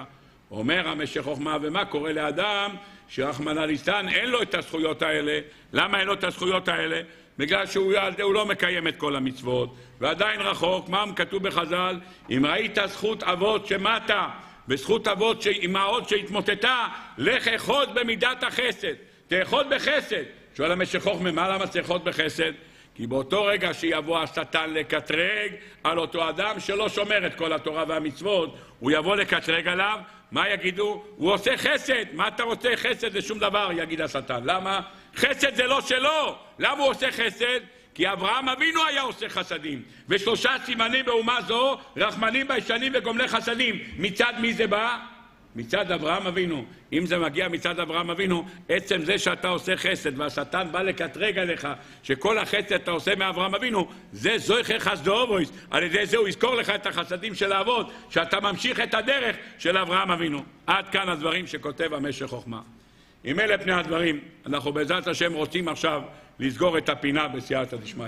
אומר המשך חוכמה, ומה קורה לאדם שרחמנא ליצלן אין לו את הזכויות האלה? למה אין לו את הזכויות האלה? בגלל שהוא הוא לא מקיים את כל המצוות, ועדיין רחוק. מה כתוב בחז"ל? אם ראית זכות אבות שמתה, וזכות אבות אמהות שהתמוטטה, לך אחוז במידת החסד, תאחוז בחסד. שואל המשך חוכמה, מה למה תאחוז בחסד? כי באותו רגע שיבוא השטן לקטרג על אותו אדם שלא שומר את כל התורה והמצוות, הוא יבוא לקטרג עליו, מה יגידו? הוא עושה חסד. מה אתה רוצה? חסד זה שום דבר, יגיד השטן. למה? חסד זה לא שלו. למה הוא עושה חסד? כי אברהם אבינו היה עושה חסדים. ושלושה סימנים באומה זו, רחמנים ביישנים וגומלי חסדים. מצד מי זה בא? מצד אברהם אבינו. אם זה מגיע מצד אברהם אבינו, עצם זה שאתה עושה חסד והשטן בא לקטרג עליך שכל החסד אתה עושה מאברהם אבינו, זה זויכר חסדו אבויס. על ידי זה הוא יזכור לך את החסדים של האבות, שאתה ממשיך את הדרך של אברהם אבינו. עד כאן הדברים שכותב המשך חוכמה. עם אלה פני הדברים, אנחנו בעזרת השם רוצים עכשיו לסגור את הפינה בסייעתא דשמיא.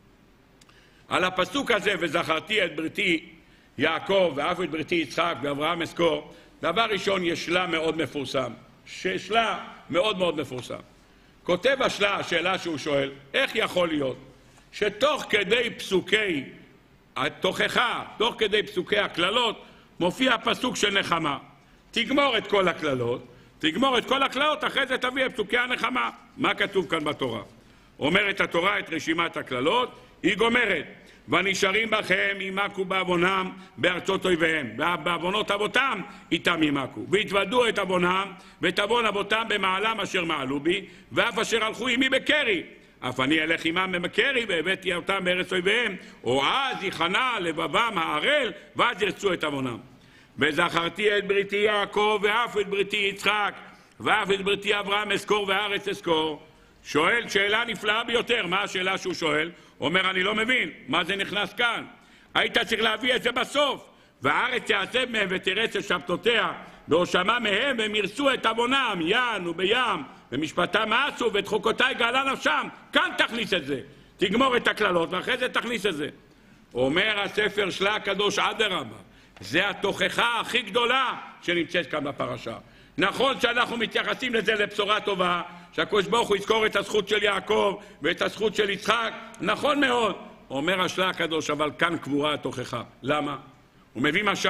על הפסוק הזה, וזכרתי את בריתי יעקב ואף את בריתי יצחק ואברהם אזכור, דבר ראשון, יש שלה מאוד מפורסם. שלה מאוד מאוד מפורסם. כותב השלה, השאלה שהוא שואל, איך יכול להיות שתוך כדי פסוקי התוכחה, תוך כדי פסוקי הכללות, מופיע פסוק של נחמה. תגמור את כל הכללות, תגמור את כל הכללות, אחרי זה תביא את פסוקי הנחמה. מה כתוב כאן בתורה? אומרת התורה את רשימת הכללות, היא גומרת. ונשארים בכם ימכו בעוונם בארצות אויביהם, בעוונות אבותם איתם ימכו, והתוודו את עוונם ואת עוון אבותם במעלם אשר מעלו בי, ואף אשר הלכו עמי בקרי, אף אני אלך עמם במקרי והבאתי אותם בארץ אויביהם, או אז יכנע לבבם הערל ואז ירצו את עוונם. וזכרתי את בריתי יעקב ואף את בריתי יצחק ואף את בריתי אברהם אזכור והארץ אזכור. שואל שאלה נפלאה ביותר. מה השאלה שהוא שואל? אומר, אני לא מבין, מה זה נכנס כאן? היית צריך להביא את זה בסוף. והארץ יעזב מהם ותרץ את שבתותיה, והושמה מהם והם ירצו את עוונם, ין ובים, ומשפטם מעשו ואת חוקותיי גאלה נפשם. כאן תכניס את זה. תגמור את הכללות ואחרי זה תכניס את זה. אומר הספר שלה הקדוש אדרבה, זה התוכחה הכי גדולה שנמצאת כאן בפרשה. נכון שאנחנו מתייחסים לזה לבשורה טובה, שהקדוש ברוך הוא יזכור את הזכות של יעקב ואת הזכות של יצחק, נכון מאוד. אומר השלה הקדוש, אבל כאן קבורה התוכחה. למה? הוא מביא משל.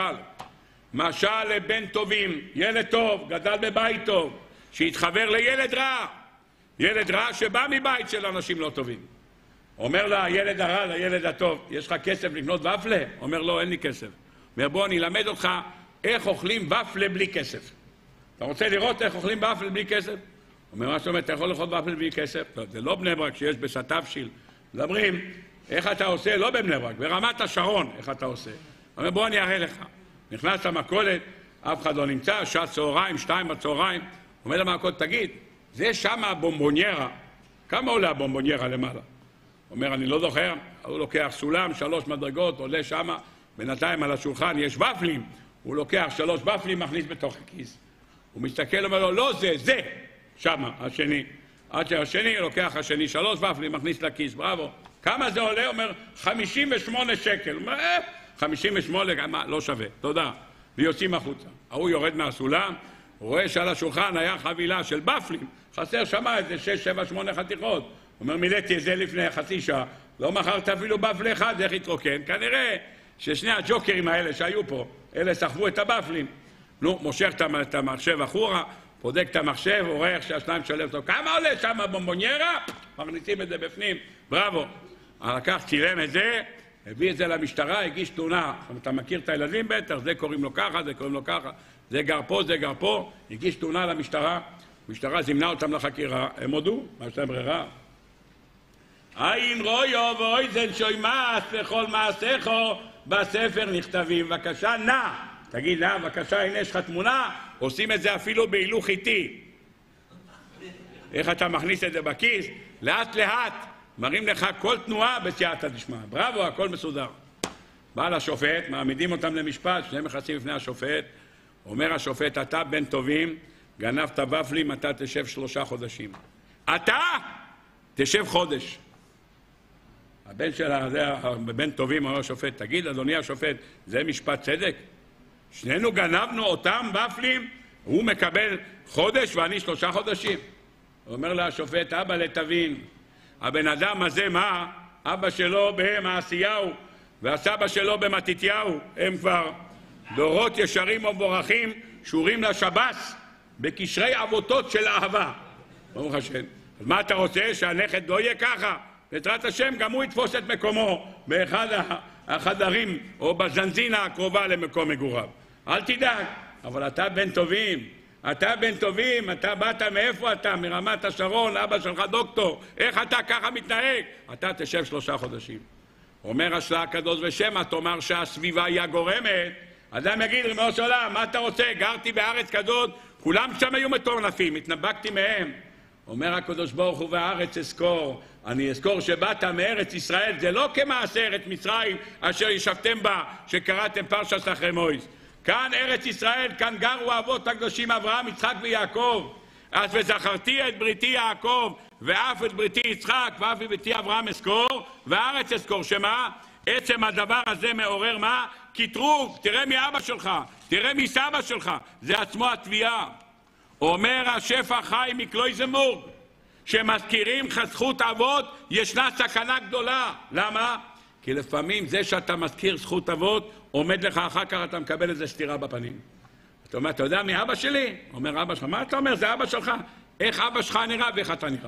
משל לבן טובים, ילד טוב, גדל בבית טוב, שהתחבר לילד רע. ילד רע שבא מבית של אנשים לא טובים. אומר לה, ילד הרע לילד הטוב, יש לך כסף לקנות ופלה? אומר לו, אין לי כסף. אומר, בוא אני אלמד אותך איך אוכלים ופלה בלי כסף. אתה רוצה לראות איך אוכלים ופלה בלי כסף? אומר, מה זאת אומרת, אתה יכול לאכול ופלה בלי כסף? זה לא בני ברק שיש בסטפשיל. מדברים, איך אתה עושה? לא בבני ברק, ברמת השרון, איך אתה עושה? אומר, בוא אני אראה לך. נכנס למכולת, אף אחד לא נמצא, שעת צהריים, שתיים בצהריים. אומר למכולת, תגיד, זה שם הבומבוניירה. כמה עולה הבומבוניירה למעלה? אומר, אני לא זוכר. הוא לוקח סולם, שלוש מדרגות, עולה שם, בינתיים על השולחן יש ופלים. הוא לוקח שלוש ופלים, מכניס בתוך הכיס. הוא מסתכל, אומר לו, לא זה, זה, שמה, השני. עד שהשני לוקח השני, שלוש ופלים, מכניס לכיס, בראבו. כמה זה עולה? אומר, חמישים ושמונה שקל. אומר, אה, חמישים ושמונה, מה, לא שווה, תודה. ויוצאים החוצה. הוא יורד מהסולם, הוא רואה שעל השולחן היה חבילה של ופלים, חסר שמה איזה שש, שבע, שמונה חתיכות. אומר, מילאתי את זה לפני חצי שעה, לא מכרת אפילו בפל אחד, איך התרוקן? כנראה ששני הג'וקרים האלה שהיו פה, אלה סחבו את הבפלים. נו, מושך את המחשב אחורה, בודק את המחשב, רואה איך שהשניים שלם אותו. כמה עולה שם הבומבוניירה? מכניסים את זה בפנים, בראבו. לקח, צילם את זה, הביא את זה למשטרה, הגיש תלונה. אתה מכיר את הילדים בטח, זה קוראים לו ככה, זה קוראים לו ככה, זה גר פה, זה גר פה. הגיש תלונה למשטרה, המשטרה זימנה אותם לחקירה, הם הודו, מה יש להם ברירה? עין רויו ואויזן שוימאס לכל מעשיכו בספר נכתבים. בבקשה, נא. תגיד, נא, בבקשה, הנה יש לך תמונה, עושים את זה אפילו בהילוך איטי. איך אתה מכניס את זה בכיס? לאט לאט. מראים לך כל תנועה בסייעתא דשמיא. בראבו, הכל מסודר. בא לשופט, מעמידים אותם למשפט, שניהם מכנסים לפני השופט. אומר השופט, אתה בן טובים, גנבת ופלים, אתה תשב שלושה חודשים. אתה תשב חודש. הבן שלה, זה בן טובים, אומר השופט, תגיד, אדוני השופט, זה משפט צדק? שנינו גנבנו אותם ופלים, הוא מקבל חודש ואני שלושה חודשים. הוא אומר לשופט, אבא לתבין, הבן אדם הזה מה? אבא שלו במעשיהו והסבא שלו במתתיהו, הם כבר דורות ישרים ומבורכים, שורים לשב"ס בקשרי אבותות של אהבה. ברוך השם. אז מה אתה רוצה? שהנכד לא יהיה ככה? בעזרת השם גם הוא יתפוס את מקומו באחד החדרים או בזנזינה הקרובה למקום מגוריו. אל תדאג, אבל אתה בן טובים, אתה בן טובים, אתה באת מאיפה אתה? מרמת השרון, אבא שלך דוקטור, איך אתה ככה מתנהג? אתה תשב שלושה חודשים. אומר השלה הקדוש ושמא, תאמר שהסביבה היא הגורמת. אדם יגיד, ריבונו של עולם, מה אתה רוצה? גרתי בארץ כזאת, כולם שם היו מטורנפים, התנבקתי מהם. אומר הקדוש ברוך הוא, והארץ אזכור, אני אזכור שבאת מארץ ישראל, זה לא כמעשה ארץ מצרים אשר ישבתם בה, שקראתם פרשת אחרי מויס. כאן ארץ ישראל, כאן גרו אבות הקדושים אברהם, יצחק ויעקב. אז וזכרתי את בריתי יעקב, ואף את בריתי יצחק, ואף את בריתי אברהם אזכור, והארץ אזכור. שמה? עצם הדבר הזה מעורר מה? כתרוב, תראה מי אבא שלך, תראה מי סבא שלך, זה עצמו התביעה. אומר השפע חי מקלויזנבורג, שמזכירים זכות אבות, ישנה סכנה גדולה. למה? כי לפעמים זה שאתה מזכיר זכות אבות, עומד לך אחר כך, אתה מקבל איזה סתירה בפנים. אתה אומר, אתה יודע מי אבא שלי? אומר אבא שלך, מה אתה אומר? זה אבא שלך. איך אבא שלך נראה ואיך אתה נראה?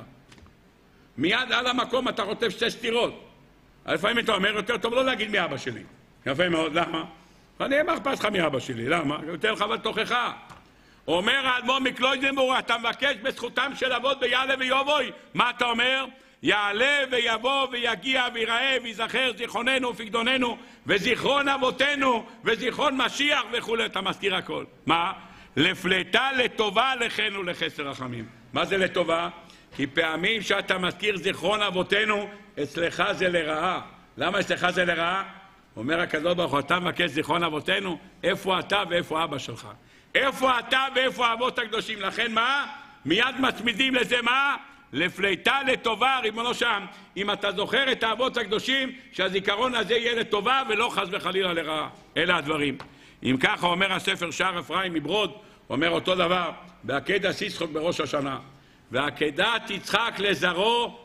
מיד על המקום אתה רוטף שתי סתירות. לפעמים אתה אומר, יותר טוב לא להגיד מי אבא שלי. יפה מאוד, למה? אני אמר פס לך מי אבא שלי, למה? יותר לך אבל תוכחה. אומר האדמו"ר מקלויזנבורג, אתה מבקש בזכותם של אבות ביעלה ויבואי. מה אתה אומר? יעלה ויבוא ויגיע ויראה ויזכר זיכרוננו ופקדוננו וזיכרון אבותינו וזיכרון משיח וכו'. אתה מזכיר הכל. מה? לפלטה לטובה לכן ולחסר רחמים. מה זה לטובה? כי פעמים שאתה מזכיר זיכרון אבותינו, אצלך זה לרעה. למה אצלך זה לרעה? אומר הקדוש ברוך הוא, אתה מבקש זיכרון אבותינו, איפה אתה ואיפה אבא שלך? איפה אתה ואיפה האבות הקדושים? לכן מה? מיד מצמידים לזה מה? לפליטה לטובה, ריבונו שם. אם אתה זוכר את האבות הקדושים, שהזיכרון הזה יהיה לטובה ולא חס וחלילה לרעה. אלה הדברים. אם ככה אומר הספר שער אפרים מברוד, אומר אותו דבר, בעקדת יצחק בראש השנה. ועקדת יצחק לזרעו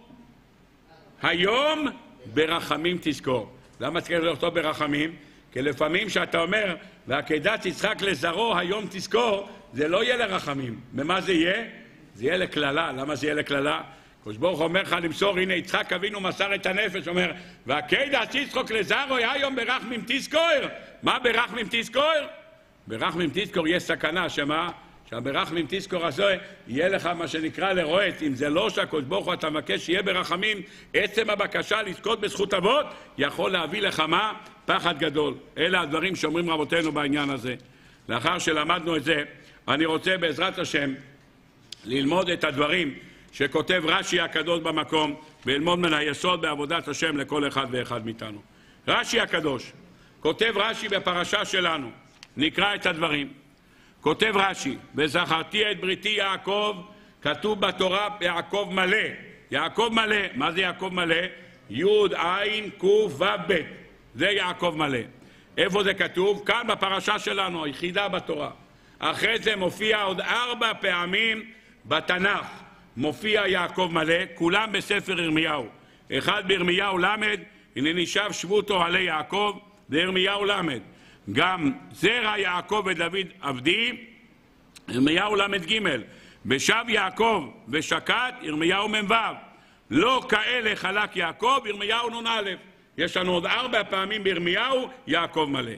היום ברחמים תזכור. למה צריך לכתוב ברחמים? כי לפעמים שאתה אומר, ועקדת יצחק לזרעו היום תזכור, זה לא יהיה לרחמים. במה זה יהיה? זה יהיה לכללה. למה זה יהיה לכללה? הקדוש ברוך הוא אומר לך למסור, הנה יצחק אבינו מסר את הנפש, אומר, ועקדת יצחק לזרעו היום ברחמים תזכור. מה ברחמים תזכור? ברחמים תזכור יש סכנה, שמה? שהברחמים תזכור הזה יהיה לך מה שנקרא לרועץ. אם זה לא שהקדוש ברוך הוא אתה מבקש שיהיה ברחמים, עצם הבקשה לזכות בזכות אבות יכול להביא לך מה? פחד גדול. אלה הדברים שאומרים רבותינו בעניין הזה. לאחר שלמדנו את זה, אני רוצה בעזרת השם ללמוד את הדברים שכותב רש"י הקדוש במקום, וללמוד מן היסוד בעבודת השם לכל אחד ואחד מאיתנו. רש"י הקדוש, כותב רש"י בפרשה שלנו, נקרא את הדברים. כותב רש"י, וזכרתי את בריתי יעקב, כתוב בתורה יעקב מלא. יעקב מלא, מה זה יעקב מלא? י' ע' ק' ו' ב', זה יעקב מלא. איפה זה כתוב? כאן בפרשה שלנו, היחידה בתורה. אחרי זה מופיע עוד ארבע פעמים בתנ"ך. מופיע יעקב מלא, כולם בספר ירמיהו. אחד בירמיהו למד, הנה נשב שבו אוהלי יעקב, זה ירמיהו למד. גם זרע יעקב ודוד עבדי, ירמיהו למד ג', ושב יעקב ושקט, ירמיהו מ"ו. לא כאלה חלק יעקב, ירמיהו נ"א. יש לנו עוד ארבע פעמים בירמיהו, יעקב מלא.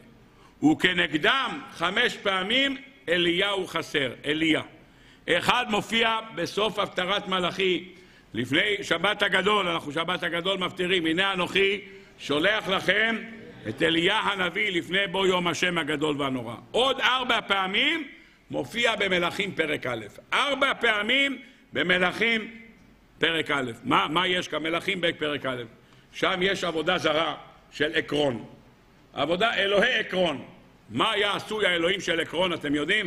וכנגדם חמש פעמים אליהו חסר, אליה. אחד מופיע בסוף הפטרת מלאכי, לפני שבת הגדול, אנחנו שבת הגדול מפטרים, הנה אנוכי שולח לכם את אליה הנביא לפני בוא יום השם הגדול והנורא. עוד ארבע פעמים מופיע במלאכים פרק א'. ארבע פעמים במלאכים פרק א'. מה, מה יש כמלאכים בפרק א'? שם יש עבודה זרה של עקרון. עבודה אלוהי עקרון. מה היה עשוי האלוהים של עקרון, אתם יודעים?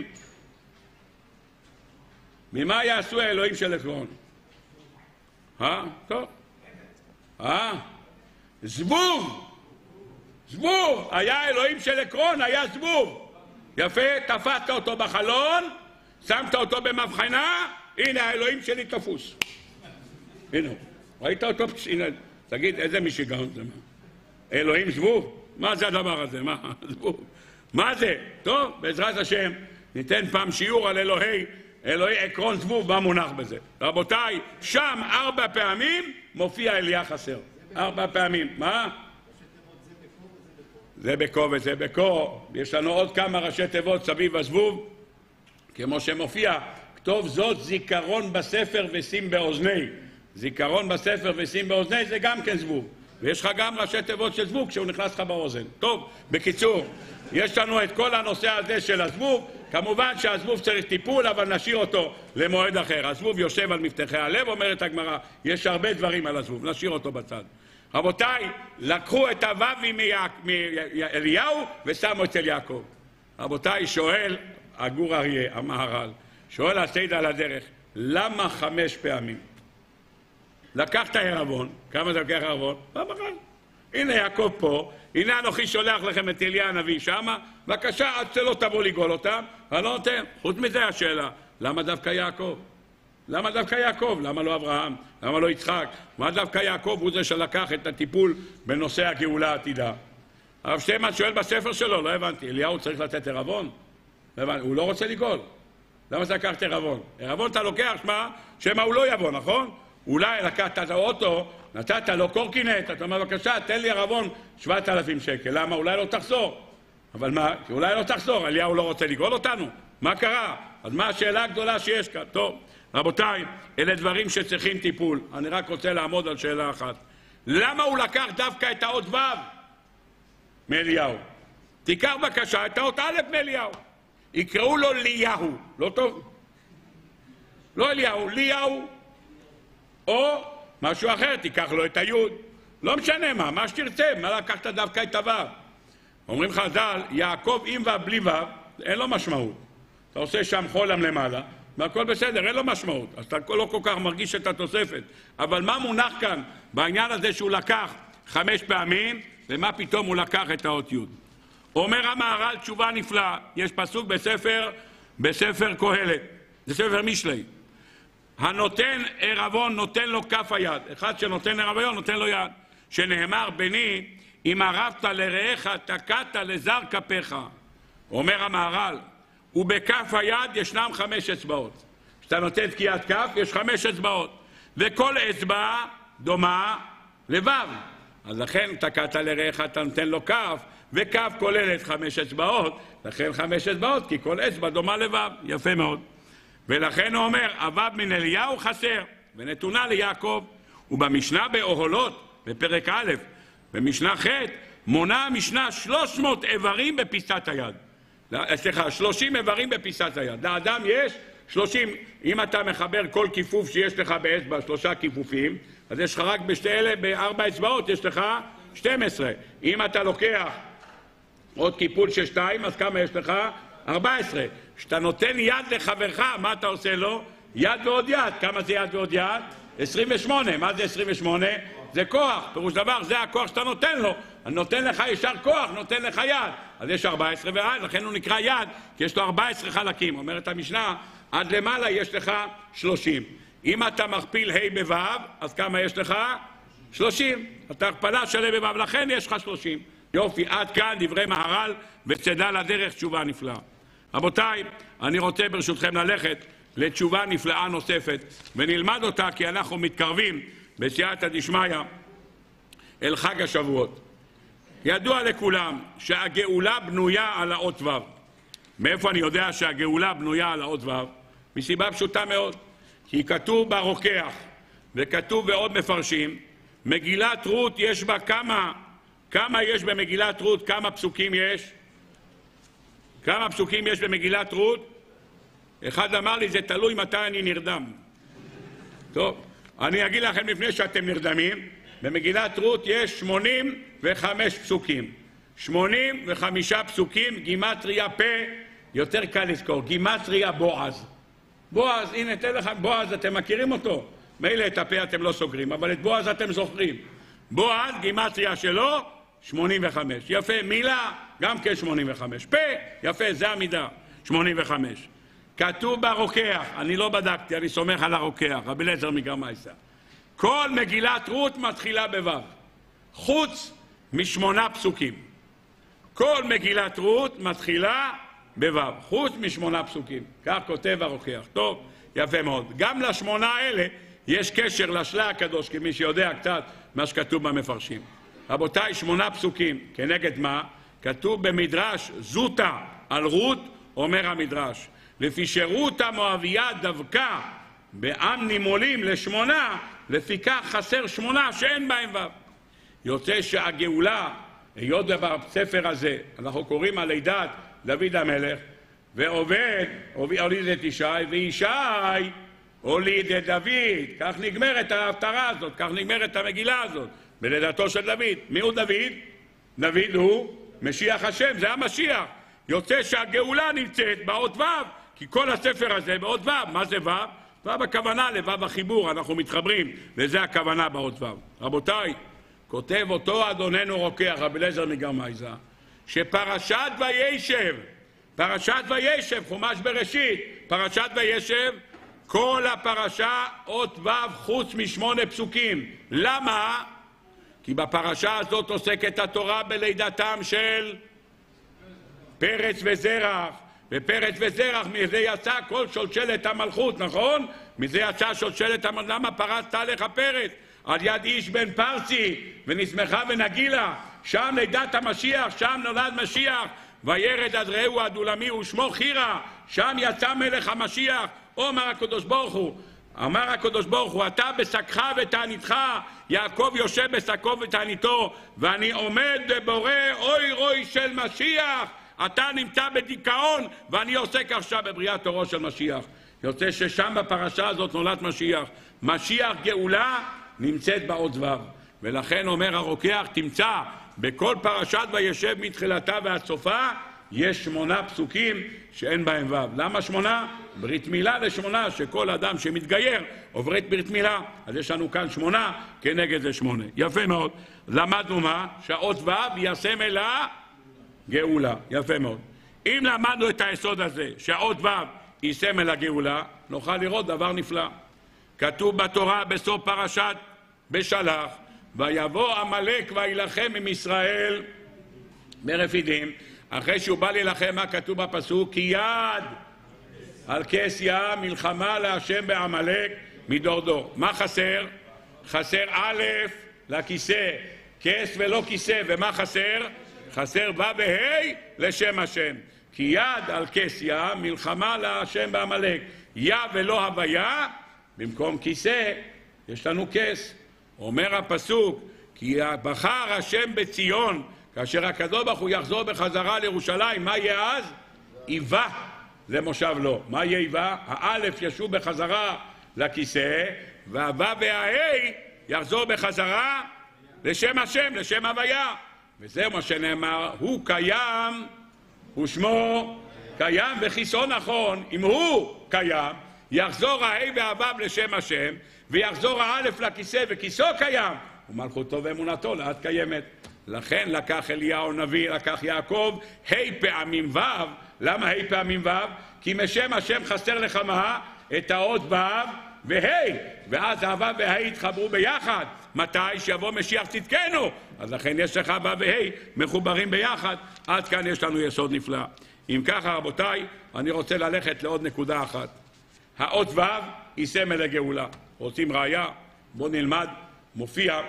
ממה היה עשוי האלוהים של עקרון? אה? טוב. אה? זבוב! זבוב! היה אלוהים של עקרון, היה זבוב! יפה, תפסת אותו בחלון, שמת אותו במבחנה, הנה האלוהים שלי תפוס. הנה, ראית אותו? הנה, תגיד, איזה משיגעון זה? אלוהים זבוב? מה זה הדבר הזה? מה? זבוב. מה זה? טוב, בעזרת השם, ניתן פעם שיעור על אלוהי, אלוהי עקרון זבוב, מה מונח בזה. רבותיי, שם ארבע פעמים מופיע אליה חסר. ארבע פעמים. מה? זה בקו וזה בקו. יש לנו עוד כמה ראשי תיבות סביב הזבוב, כמו שמופיע, כתוב זאת זיכרון בספר ושים באוזני. זיכרון בספר ושים באוזני זה גם כן זבוב. ויש לך גם ראשי תיבות של זבוב כשהוא נכנס לך באוזן. טוב, בקיצור, יש לנו את כל הנושא הזה של הזבוב. כמובן שהזבוב צריך טיפול, אבל נשאיר אותו למועד אחר. הזבוב יושב על מפתחי הלב, אומרת הגמרא, יש הרבה דברים על הזבוב, נשאיר אותו בצד. רבותיי, לקחו את הווי מאליהו ושמו אצל יעקב. רבותיי, שואל הגור אריה, המהר"ל, שואל הסייד על הדרך, למה חמש פעמים? לקח את הערבון, כמה זה לקח הערבון? פעם אחת. הנה יעקב פה, הנה אנוכי שולח לכם את אליה הנביא שמה, בבקשה, עד שלא תבוא לגאול אותם, אני לא נותן. חוץ מזה השאלה, למה דווקא יעקב? למה דווקא יעקב? למה לא אברהם? למה לא יצחק? מה דווקא יעקב הוא זה שלקח את הטיפול בנושא הגאולה העתידה? הרב שטיימן שואל בספר שלו, לא הבנתי, אליהו צריך לתת ערבון? לא הבנתי, הוא לא רוצה לגאול. למה אתה לקחת ערבון? ערבון אתה לוקח, שמה, שמה הוא לא יבוא, נכון? אולי לקחת את האוטו, נתת לו קורקינט, אתה אומר, בבקשה, תן לי ערבון שבעת אלפים שקל. למה? אולי לא תחזור. אבל מה? כי אולי לא תחזור, אליהו לא רוצה לגאול אותנו. מה קרה? אז מה השאלה הגדולה שיש כאן? טוב, רבותיי, אלה דברים שצריכים טיפול. אני רק רוצה לעמוד על שאלה אחת. למה הוא לקח דווקא את האות ו' מאליהו? תיקח בבקשה את האות א' מאליהו. יקראו לו ליהו. לא טוב? לא אליהו, ליהו. או משהו אחר, תיקח לו את היוד. לא משנה מה, מה שתרצה, מה לקחת דווקא את הו'. אומרים חז"ל, יעקב עם ו' בלי ו', אין לו משמעות. אתה עושה שם חולם למעלה, והכל בסדר, אין לו משמעות. אז אתה לא כל כך מרגיש את התוספת. אבל מה מונח כאן בעניין הזה שהוא לקח חמש פעמים, ומה פתאום הוא לקח את האות י'? אומר המהר"ל תשובה נפלאה. יש פסוק בספר, בספר קהלת, זה ספר משלי. הנותן ערבון נותן לו כף היד. אחד שנותן ערבון נותן לו יד. שנאמר בני, אם ערבת לרעך תקעת לזר כפיך. אומר המהר"ל, ובכף היד ישנם חמש אצבעות. כשאתה נותן תקיעת כף יש חמש אצבעות. וכל אצבע דומה לבב. אז לכן תקעת לרעך אתה נותן לו כף, וכף כוללת חמש אצבעות, לכן חמש אצבעות, כי כל אצבע דומה לבב. יפה מאוד. ולכן הוא אומר, הו' מן אליהו חסר, ונתונה ליעקב. ובמשנה באוהלות, בפרק א', במשנה ח', מונה המשנה שלוש מאות איברים בפיסת היד. סליחה, שלושים איברים בפיסת היד. לאדם יש שלושים, אם אתה מחבר כל כיפוף שיש לך באצבע, שלושה כיפופים, אז יש לך רק בשתי אלה, בארבע אצבעות, יש לך שתים עשרה. אם אתה לוקח עוד כיפול של שתיים, אז כמה יש לך? ארבע עשרה. כשאתה נותן יד לחברך, מה אתה עושה לו? יד ועוד יד. כמה זה יד ועוד יד? עשרים ושמונה. מה זה עשרים ושמונה? זה כוח. פירוש דבר, זה הכוח שאתה נותן לו. אני נותן לך ישר כוח, נותן לך יד. אז יש ארבע עשרה ועד, לכן הוא נקרא יד, כי יש לו ארבע עשרה חלקים. אומרת המשנה, עד למעלה יש לך שלושים. אם אתה מכפיל ה' בו', אז כמה יש לך? שלושים. אתה הכפלה של ה' בו', לכן יש לך שלושים. יופי, עד כאן דברי מהר"ל וצדה לדרך, תשובה נפלאה. רבותיי, אני רוצה ברשותכם ללכת לתשובה נפלאה נוספת, ונלמד אותה כי אנחנו מתקרבים בסייעתא דשמיא אל חג השבועות. ידוע לכולם שהגאולה בנויה על האות ו'. מאיפה אני יודע שהגאולה בנויה על האות ו'? מסיבה פשוטה מאוד. כי כתוב ברוקח, וכתוב בעוד מפרשים, מגילת רות יש בה כמה, כמה יש במגילת רות, כמה פסוקים יש? כמה פסוקים יש במגילת רות? אחד אמר לי, זה תלוי מתי אני נרדם. טוב, אני אגיד לכם לפני שאתם נרדמים, במגילת רות יש שמונים וחמישה פסוקים. שמונים וחמישה פסוקים, גימטריה פה, יותר קל לזכור, גימטריה בועז. בועז, הנה, תן לכם, בועז, אתם מכירים אותו? מילא את הפה אתם לא סוגרים, אבל את בועז אתם זוכרים. בועז, גימטריה שלו, שמונים וחמש. יפה, מילה, גם כן שמונים וחמש. פה, יפה, זה המידה, שמונים וחמש. כתוב ברוקח, אני לא בדקתי, אני סומך על הרוקח, רבי אליעזר מגרמייסר. כל מגילת רות מתחילה בו', חוץ משמונה פסוקים. כל מגילת רות מתחילה בו', חוץ משמונה פסוקים. כך כותב הרוקח. טוב, יפה מאוד. גם לשמונה האלה יש קשר לשלה הקדוש, כמי שיודע קצת מה שכתוב במפרשים. רבותיי, שמונה פסוקים. כנגד מה? כתוב במדרש זוטה על רות, אומר המדרש. לפי שרות המואביה דווקא בעם נימולים לשמונה, לפי כך חסר שמונה שאין בהם ו'. יוצא שהגאולה, היות בספר הזה, אנחנו קוראים על לידת דוד המלך, ועובד, הוליד את ישי, וישי הוליד את דוד. כך נגמרת ההפטרה הזאת, כך נגמרת המגילה הזאת, בלידתו של דוד. מי הוא דוד? דוד הוא משיח השם, זה המשיח. יוצא שהגאולה נמצאת באות ו', כי כל הספר הזה באות ו'. מה זה ו'? ו' הכוונה לו' החיבור, אנחנו מתחברים, וזה הכוונה באות ו'. רבותיי, כותב אותו אדוננו רוקח, רבי אליעזר מגרמייסר, שפרשת וישב, פרשת וישב, חומש בראשית, פרשת וישב, כל הפרשה אות ו' חוץ משמונה פסוקים. למה? כי בפרשה הזאת עוסקת התורה בלידתם של פרץ וזרח, ופרץ וזרח, מזה יצא כל שושלת המלכות, נכון? מזה יצא שושלת המלכות. למה פרצת עליך פרץ? על יד איש בן פרסי, ונשמחה ונגילה, שם לידת המשיח, שם נולד משיח, וירד עד רעהו עד עולמי ושמו חירה, שם יצא מלך המשיח. אומר הקדוש ברוך הוא, אמר הקדוש ברוך הוא, אתה בשקך ותעניתך, יעקב יושב בשקו ותעניתו, ואני עומד בבורא אוי רוי של משיח. אתה נמצא בדיכאון, ואני עוסק עכשיו בבריאת תורו של משיח. יוצא ששם בפרשה הזאת נולד משיח. משיח גאולה נמצאת באות ו', ולכן אומר הרוקח, תמצא בכל פרשת וישב מתחילתה ועד סופה יש שמונה פסוקים שאין בהם ו'. למה שמונה? ברית מילה לשמונה, שכל אדם שמתגייר עובר את ברית מילה. אז יש לנו כאן שמונה, כנגד זה שמונה. יפה מאוד. למדנו מה? שהאות ו' היא הסמל הגאולה. יפה מאוד. אם למדנו את היסוד הזה, שהאות ו' היא סמל הגאולה, נוכל לראות דבר נפלא. כתוב בתורה בסוף פרשת בשלח, ויבוא עמלק וילחם עם ישראל ברפידים. אחרי שהוא בא להילחם, מה כתוב בפסוק? כי יד על כס ים מלחמה להשם בעמלק מדור דור. מה חסר? חסר א' לכיסא, כס ולא כיסא. ומה חסר? חסר ו' וה' לשם השם. כי יד על כס ים מלחמה להשם בעמלק. יא ולא הוויה, במקום כיסא יש לנו כס. אומר הפסוק, כי בחר השם בציון, כאשר הקדוש ברוך הוא יחזור בחזרה לירושלים, מה יהיה אז? איבה למושב לו. מה יהיה איבה? האלף ישוב בחזרה לכיסא, והו' והה' יחזור בחזרה לשם השם, לשם הוויה. וזהו מה שנאמר, הוא קיים ושמו קיים, וכיסו נכון, אם הוא קיים, יחזור הה' והו' לשם השם, ויחזור האלף לכיסא, וכיסו קיים, ומלכותו ואמונתו לאט קיימת. לכן לקח אליהו נביא, לקח יעקב, ה' פעמים ו'. למה ה' פעמים ו'? כי משם השם חסר לך מה? את האות ו' וה', ואז הו' וה' יתחברו ביחד. מתי? שיבוא משיח צדקנו. אז לכן יש לך ו' וה' מחוברים ביחד. עד כאן יש לנו יסוד נפלא. אם ככה רבותיי, אני רוצה ללכת לעוד נקודה אחת. האות ו' היא סמל הגאולה. רוצים ראיה? בואו נלמד. מופיע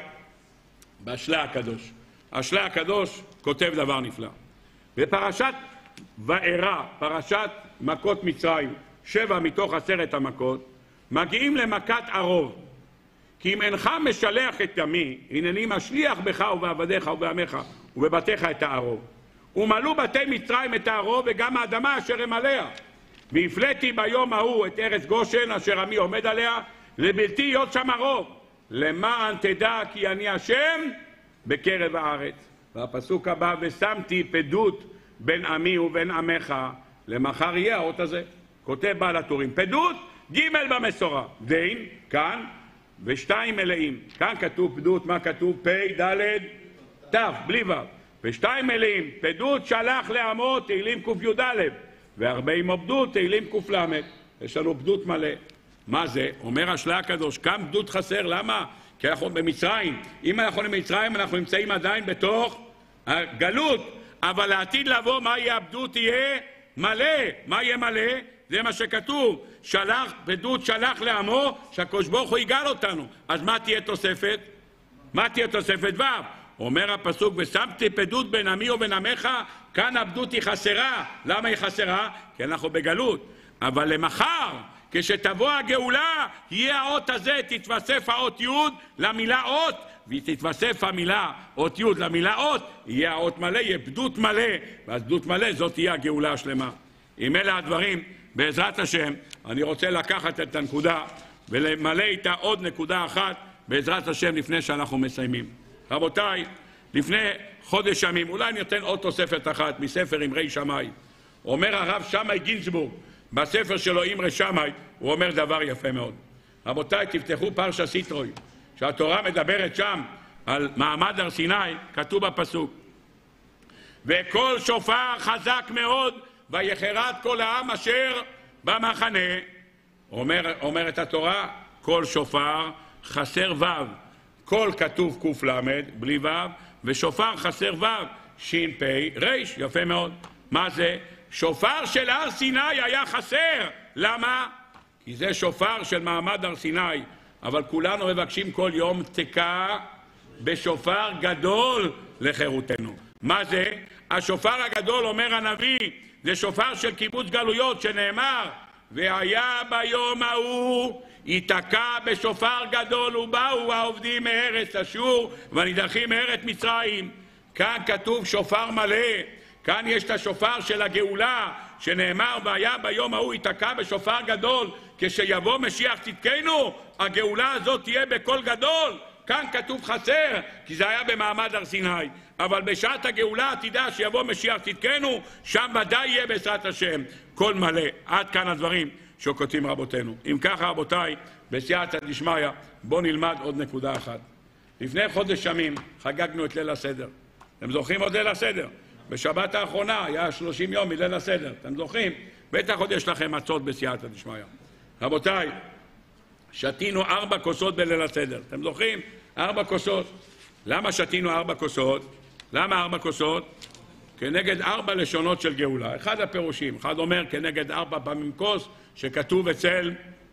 בשלה הקדוש. השלה הקדוש כותב דבר נפלא. בפרשת וארא, פרשת מכות מצרים, שבע מתוך עשרת המכות, מגיעים למכת ערוב. כי אם אינך משלח את דמי, הנני משליח בך ובעבדיך ובעמך ובבתיך את הערוב. ומלאו בתי מצרים את הערוב וגם האדמה אשר הם עליה. והפלאתי ביום ההוא את ארץ גושן אשר עמי עומד עליה, לבלתי להיות שם ערוב. למען תדע כי אני השם בקרב הארץ. והפסוק הבא, ושמתי פדות בין עמי ובין עמך, למחר יהיה האות הזה. כותב בעל הטורים, פדות ג' במסורה, דין, כאן, ושתיים מלאים. כאן כתוב פדות, מה כתוב? פ' ד' תף, בלי וו. ושתיים מילים, פדות שלח לעמו, תהילים ק"יא, וארבעים עבדות, תהילים ק"ל. יש לנו בדות מלא. מה זה? אומר השלה הקדוש, כמה בדות חסר, למה? כי אנחנו במצרים. אם אנחנו במצרים, אנחנו נמצאים עדיין בתוך הגלות, אבל לעתיד לבוא, מה יהיה הבדות? יהיה מלא. מה יהיה מלא? זה מה שכתוב, שלח, פדות שלח לעמו, שהקדוש ברוך הוא יגאל אותנו. אז מה תהיה תוספת? מה תהיה תוספת ו'? אומר הפסוק, ושמתי פדות בין עמי ובין עמך, כאן הבדות היא חסרה. למה היא חסרה? כי אנחנו בגלות. אבל למחר, כשתבוא הגאולה, יהיה האות הזה, תתווסף האות י' למילה אות, ותתווסף המילה אות י' למילה אות, יהיה האות מלא, יהיה בדות מלא, ואז בדות מלא זאת תהיה הגאולה השלמה. עם אלה הדברים, בעזרת השם, אני רוצה לקחת את הנקודה ולמלא איתה עוד נקודה אחת, בעזרת השם, לפני שאנחנו מסיימים. רבותיי, לפני חודש ימים, אולי ניתן עוד תוספת אחת מספר אמרי שמאי. אומר הרב שמאי גינסבורג, בספר שלו אמרי שמאי, הוא אומר דבר יפה מאוד. רבותיי, תפתחו פרשה סיטרוי, שהתורה מדברת שם על מעמד הר סיני, כתוב בפסוק, וכל שופר חזק מאוד, ויחרד כל העם אשר במחנה. אומר, אומרת התורה, כל שופר חסר ו', כל כתוב ק"ל בלי ו', ושופר חסר ו', שין פי ריש, יפה מאוד. מה זה? שופר של הר סיני היה חסר. למה? כי זה שופר של מעמד הר סיני, אבל כולנו מבקשים כל יום תקע בשופר גדול לחירותנו. מה זה? השופר הגדול, אומר הנביא, זה שופר של קיבוץ גלויות, שנאמר, והיה ביום ההוא ייתקע בשופר גדול, ובאו העובדים מארץ אשור ונידחים מארץ מצרים. כאן כתוב שופר מלא, כאן יש את השופר של הגאולה, שנאמר, והיה ביום ההוא ייתקע בשופר גדול, כשיבוא משיח צדקנו, הגאולה הזאת תהיה בקול גדול. כאן כתוב חסר, כי זה היה במעמד הר סיני. אבל בשעת הגאולה תדע שיבוא משיח צדקנו, שם ודאי יהיה בעזרת השם קול מלא. עד כאן הדברים שכותבים רבותינו. אם ככה רבותיי, בסייעתא דשמיא, בואו נלמד עוד נקודה אחת. לפני חודש ימים חגגנו את ליל הסדר. אתם זוכרים עוד ליל הסדר? בשבת האחרונה היה שלושים יום מליל הסדר. אתם זוכרים? בטח עוד יש לכם מצות בסייעתא דשמיא. רבותיי, שתינו ארבע כוסות בליל הסדר. אתם זוכרים? ארבע כוסות. למה שתינו ארבע כוסות? למה ארבע כוסות? כנגד ארבע לשונות של גאולה. אחד הפירושים, אחד אומר כנגד ארבע פעמים כוס, שכתוב אצל,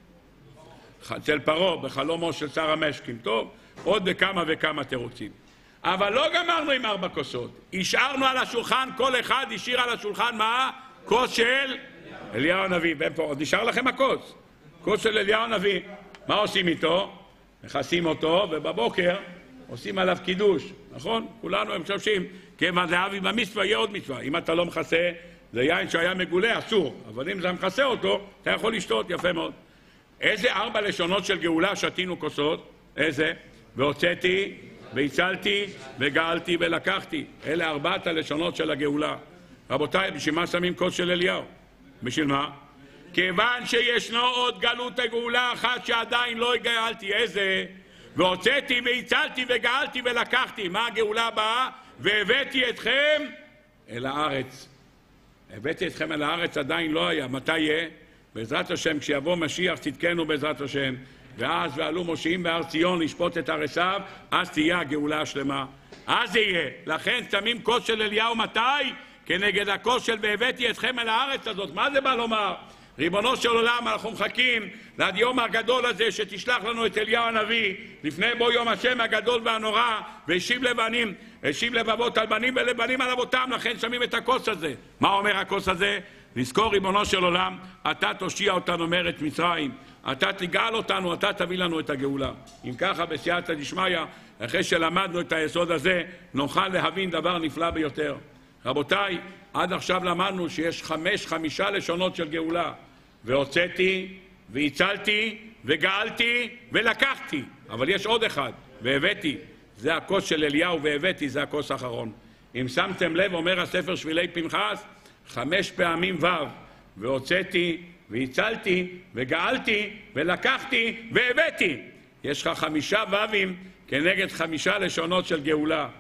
אצל פרעה, בחלומו של שר המשקים. טוב, עוד בכמה וכמה תירוצים. אבל לא גמרנו עם ארבע כוסות. השארנו על השולחן, כל אחד השאיר על השולחן מה? כוס של אליהו הנביא. ואיפה עוד נשאר לכם הכוס? כוס של אליהו הנביא. מה עושים איתו? מכסים אותו, ובבוקר עושים עליו קידוש. נכון? כולנו הם משמשים, כיוון דאבי במצווה יהיה עוד מצווה. אם אתה לא מכסה, זה יין שהיה מגולה, אסור. אבל אם זה מכסה אותו, אתה יכול לשתות, יפה מאוד. איזה ארבע לשונות של גאולה שתינו כוסות? איזה? והוצאתי, והצלתי, וגאלתי ולקחתי. אלה ארבעת הלשונות של הגאולה. רבותיי, בשביל מה שמים כוס של אליהו? בשביל מה? כיוון שישנו עוד גלות הגאולה אחת שעדיין לא גאלתי. איזה? והוצאתי והצלתי וגאלתי ולקחתי. מה הגאולה הבאה? והבאתי אתכם אל הארץ. הבאתי אתכם אל הארץ עדיין לא היה. מתי יהיה? בעזרת השם, כשיבוא משיח צדקנו בעזרת השם, ואז ועלו מושיעים בהר ציון לשפוט את הרסיו, אז תהיה הגאולה השלמה. אז זה יהיה. לכן שמים כוס של אליהו מתי? כנגד הכוס של והבאתי אתכם אל הארץ הזאת. מה זה בא לומר? ריבונו של עולם, אנחנו מחכים לעד יום הגדול הזה שתשלח לנו את אליהו הנביא, לפני בו יום השם הגדול והנורא, והשיב לבנים, השיב לבבות על בנים ולבנים על אבותם. לכן שמים את הכוס הזה. מה אומר הכוס הזה? לזכור, ריבונו של עולם, אתה תושיע אותנו מארץ מצרים, אתה תגאל אותנו, אתה תביא לנו את הגאולה. אם ככה, בסייעתא דשמיא, אחרי שלמדנו את היסוד הזה, נוכל להבין דבר נפלא ביותר. רבותיי, עד עכשיו למדנו שיש חמש, חמישה לשונות של גאולה. והוצאתי, והצלתי, וגאלתי, ולקחתי. אבל יש עוד אחד, והבאתי. זה הכוס של אליהו, והבאתי, זה הכוס האחרון. אם שמתם לב, אומר הספר שבילי פנחס, חמש פעמים ו', והוצאתי, והצלתי, וגאלתי, ולקחתי, והבאתי. יש לך חמישה ו"ים כנגד חמישה לשונות של גאולה.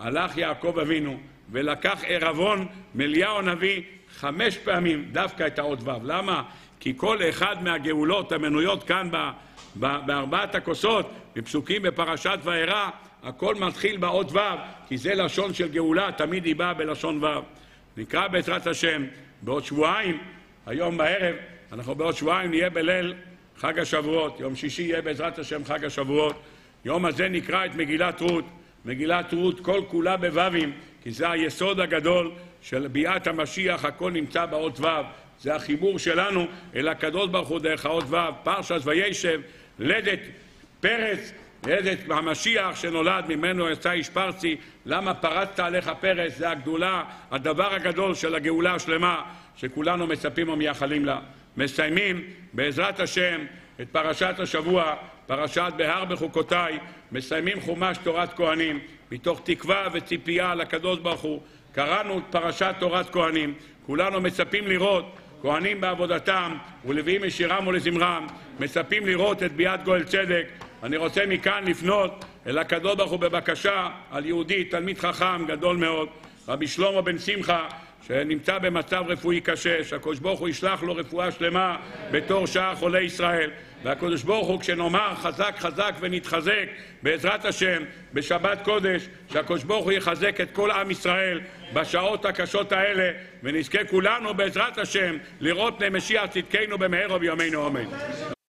הלך יעקב אבינו ולקח ערבון מאליהו הנביא חמש פעמים דווקא את האות ו'. למה? כי כל אחד מהגאולות המנויות כאן ב, ב, בארבעת הכוסות, בפסוקים בפרשת וארא, הכל מתחיל באות ו', כי זה לשון של גאולה, תמיד היא באה בלשון ו'. נקרא בעזרת השם בעוד שבועיים, היום בערב, אנחנו בעוד שבועיים נהיה בליל חג השבועות, יום שישי יהיה בעזרת השם חג השבועות. יום הזה נקרא את מגילת רות, מגילת רות כל כולה בו"ים, כי זה היסוד הגדול של ביאת המשיח, הכל נמצא באות ו'. זה החיבור שלנו אל הקדוש ברוך הוא דרך האות ו'. פרשת וישב, לדת פרץ, לדת המשיח שנולד, ממנו יצא איש פרצי. למה פרצת עליך פרץ? זה הגדולה, הדבר הגדול של הגאולה השלמה שכולנו מצפים ומייחלים לה. מסיימים בעזרת השם את פרשת השבוע, פרשת בהר בחוקותיי, מסיימים חומש תורת כהנים, מתוך תקווה וציפייה לקדוש ברוך הוא. קראנו את פרשת תורת כהנים, כולנו מצפים לראות כהנים בעבודתם ולוויים משירם ולזמרם, מצפים לראות את ביאת גואל צדק. אני רוצה מכאן לפנות אל הקדוש ברוך הוא בבקשה על יהודי, תלמיד חכם גדול מאוד, רבי שלמה בן שמחה, שנמצא במצב רפואי קשה, שהקדוש ברוך הוא ישלח לו רפואה שלמה בתור שאר חולי ישראל. והקדוש ברוך הוא, כשנאמר חזק חזק ונתחזק בעזרת השם בשבת קודש, שהקדוש ברוך הוא יחזק את כל עם ישראל בשעות הקשות האלה, ונזכה כולנו בעזרת השם לראות פני משיח צדקנו במהרה בימינו אמן.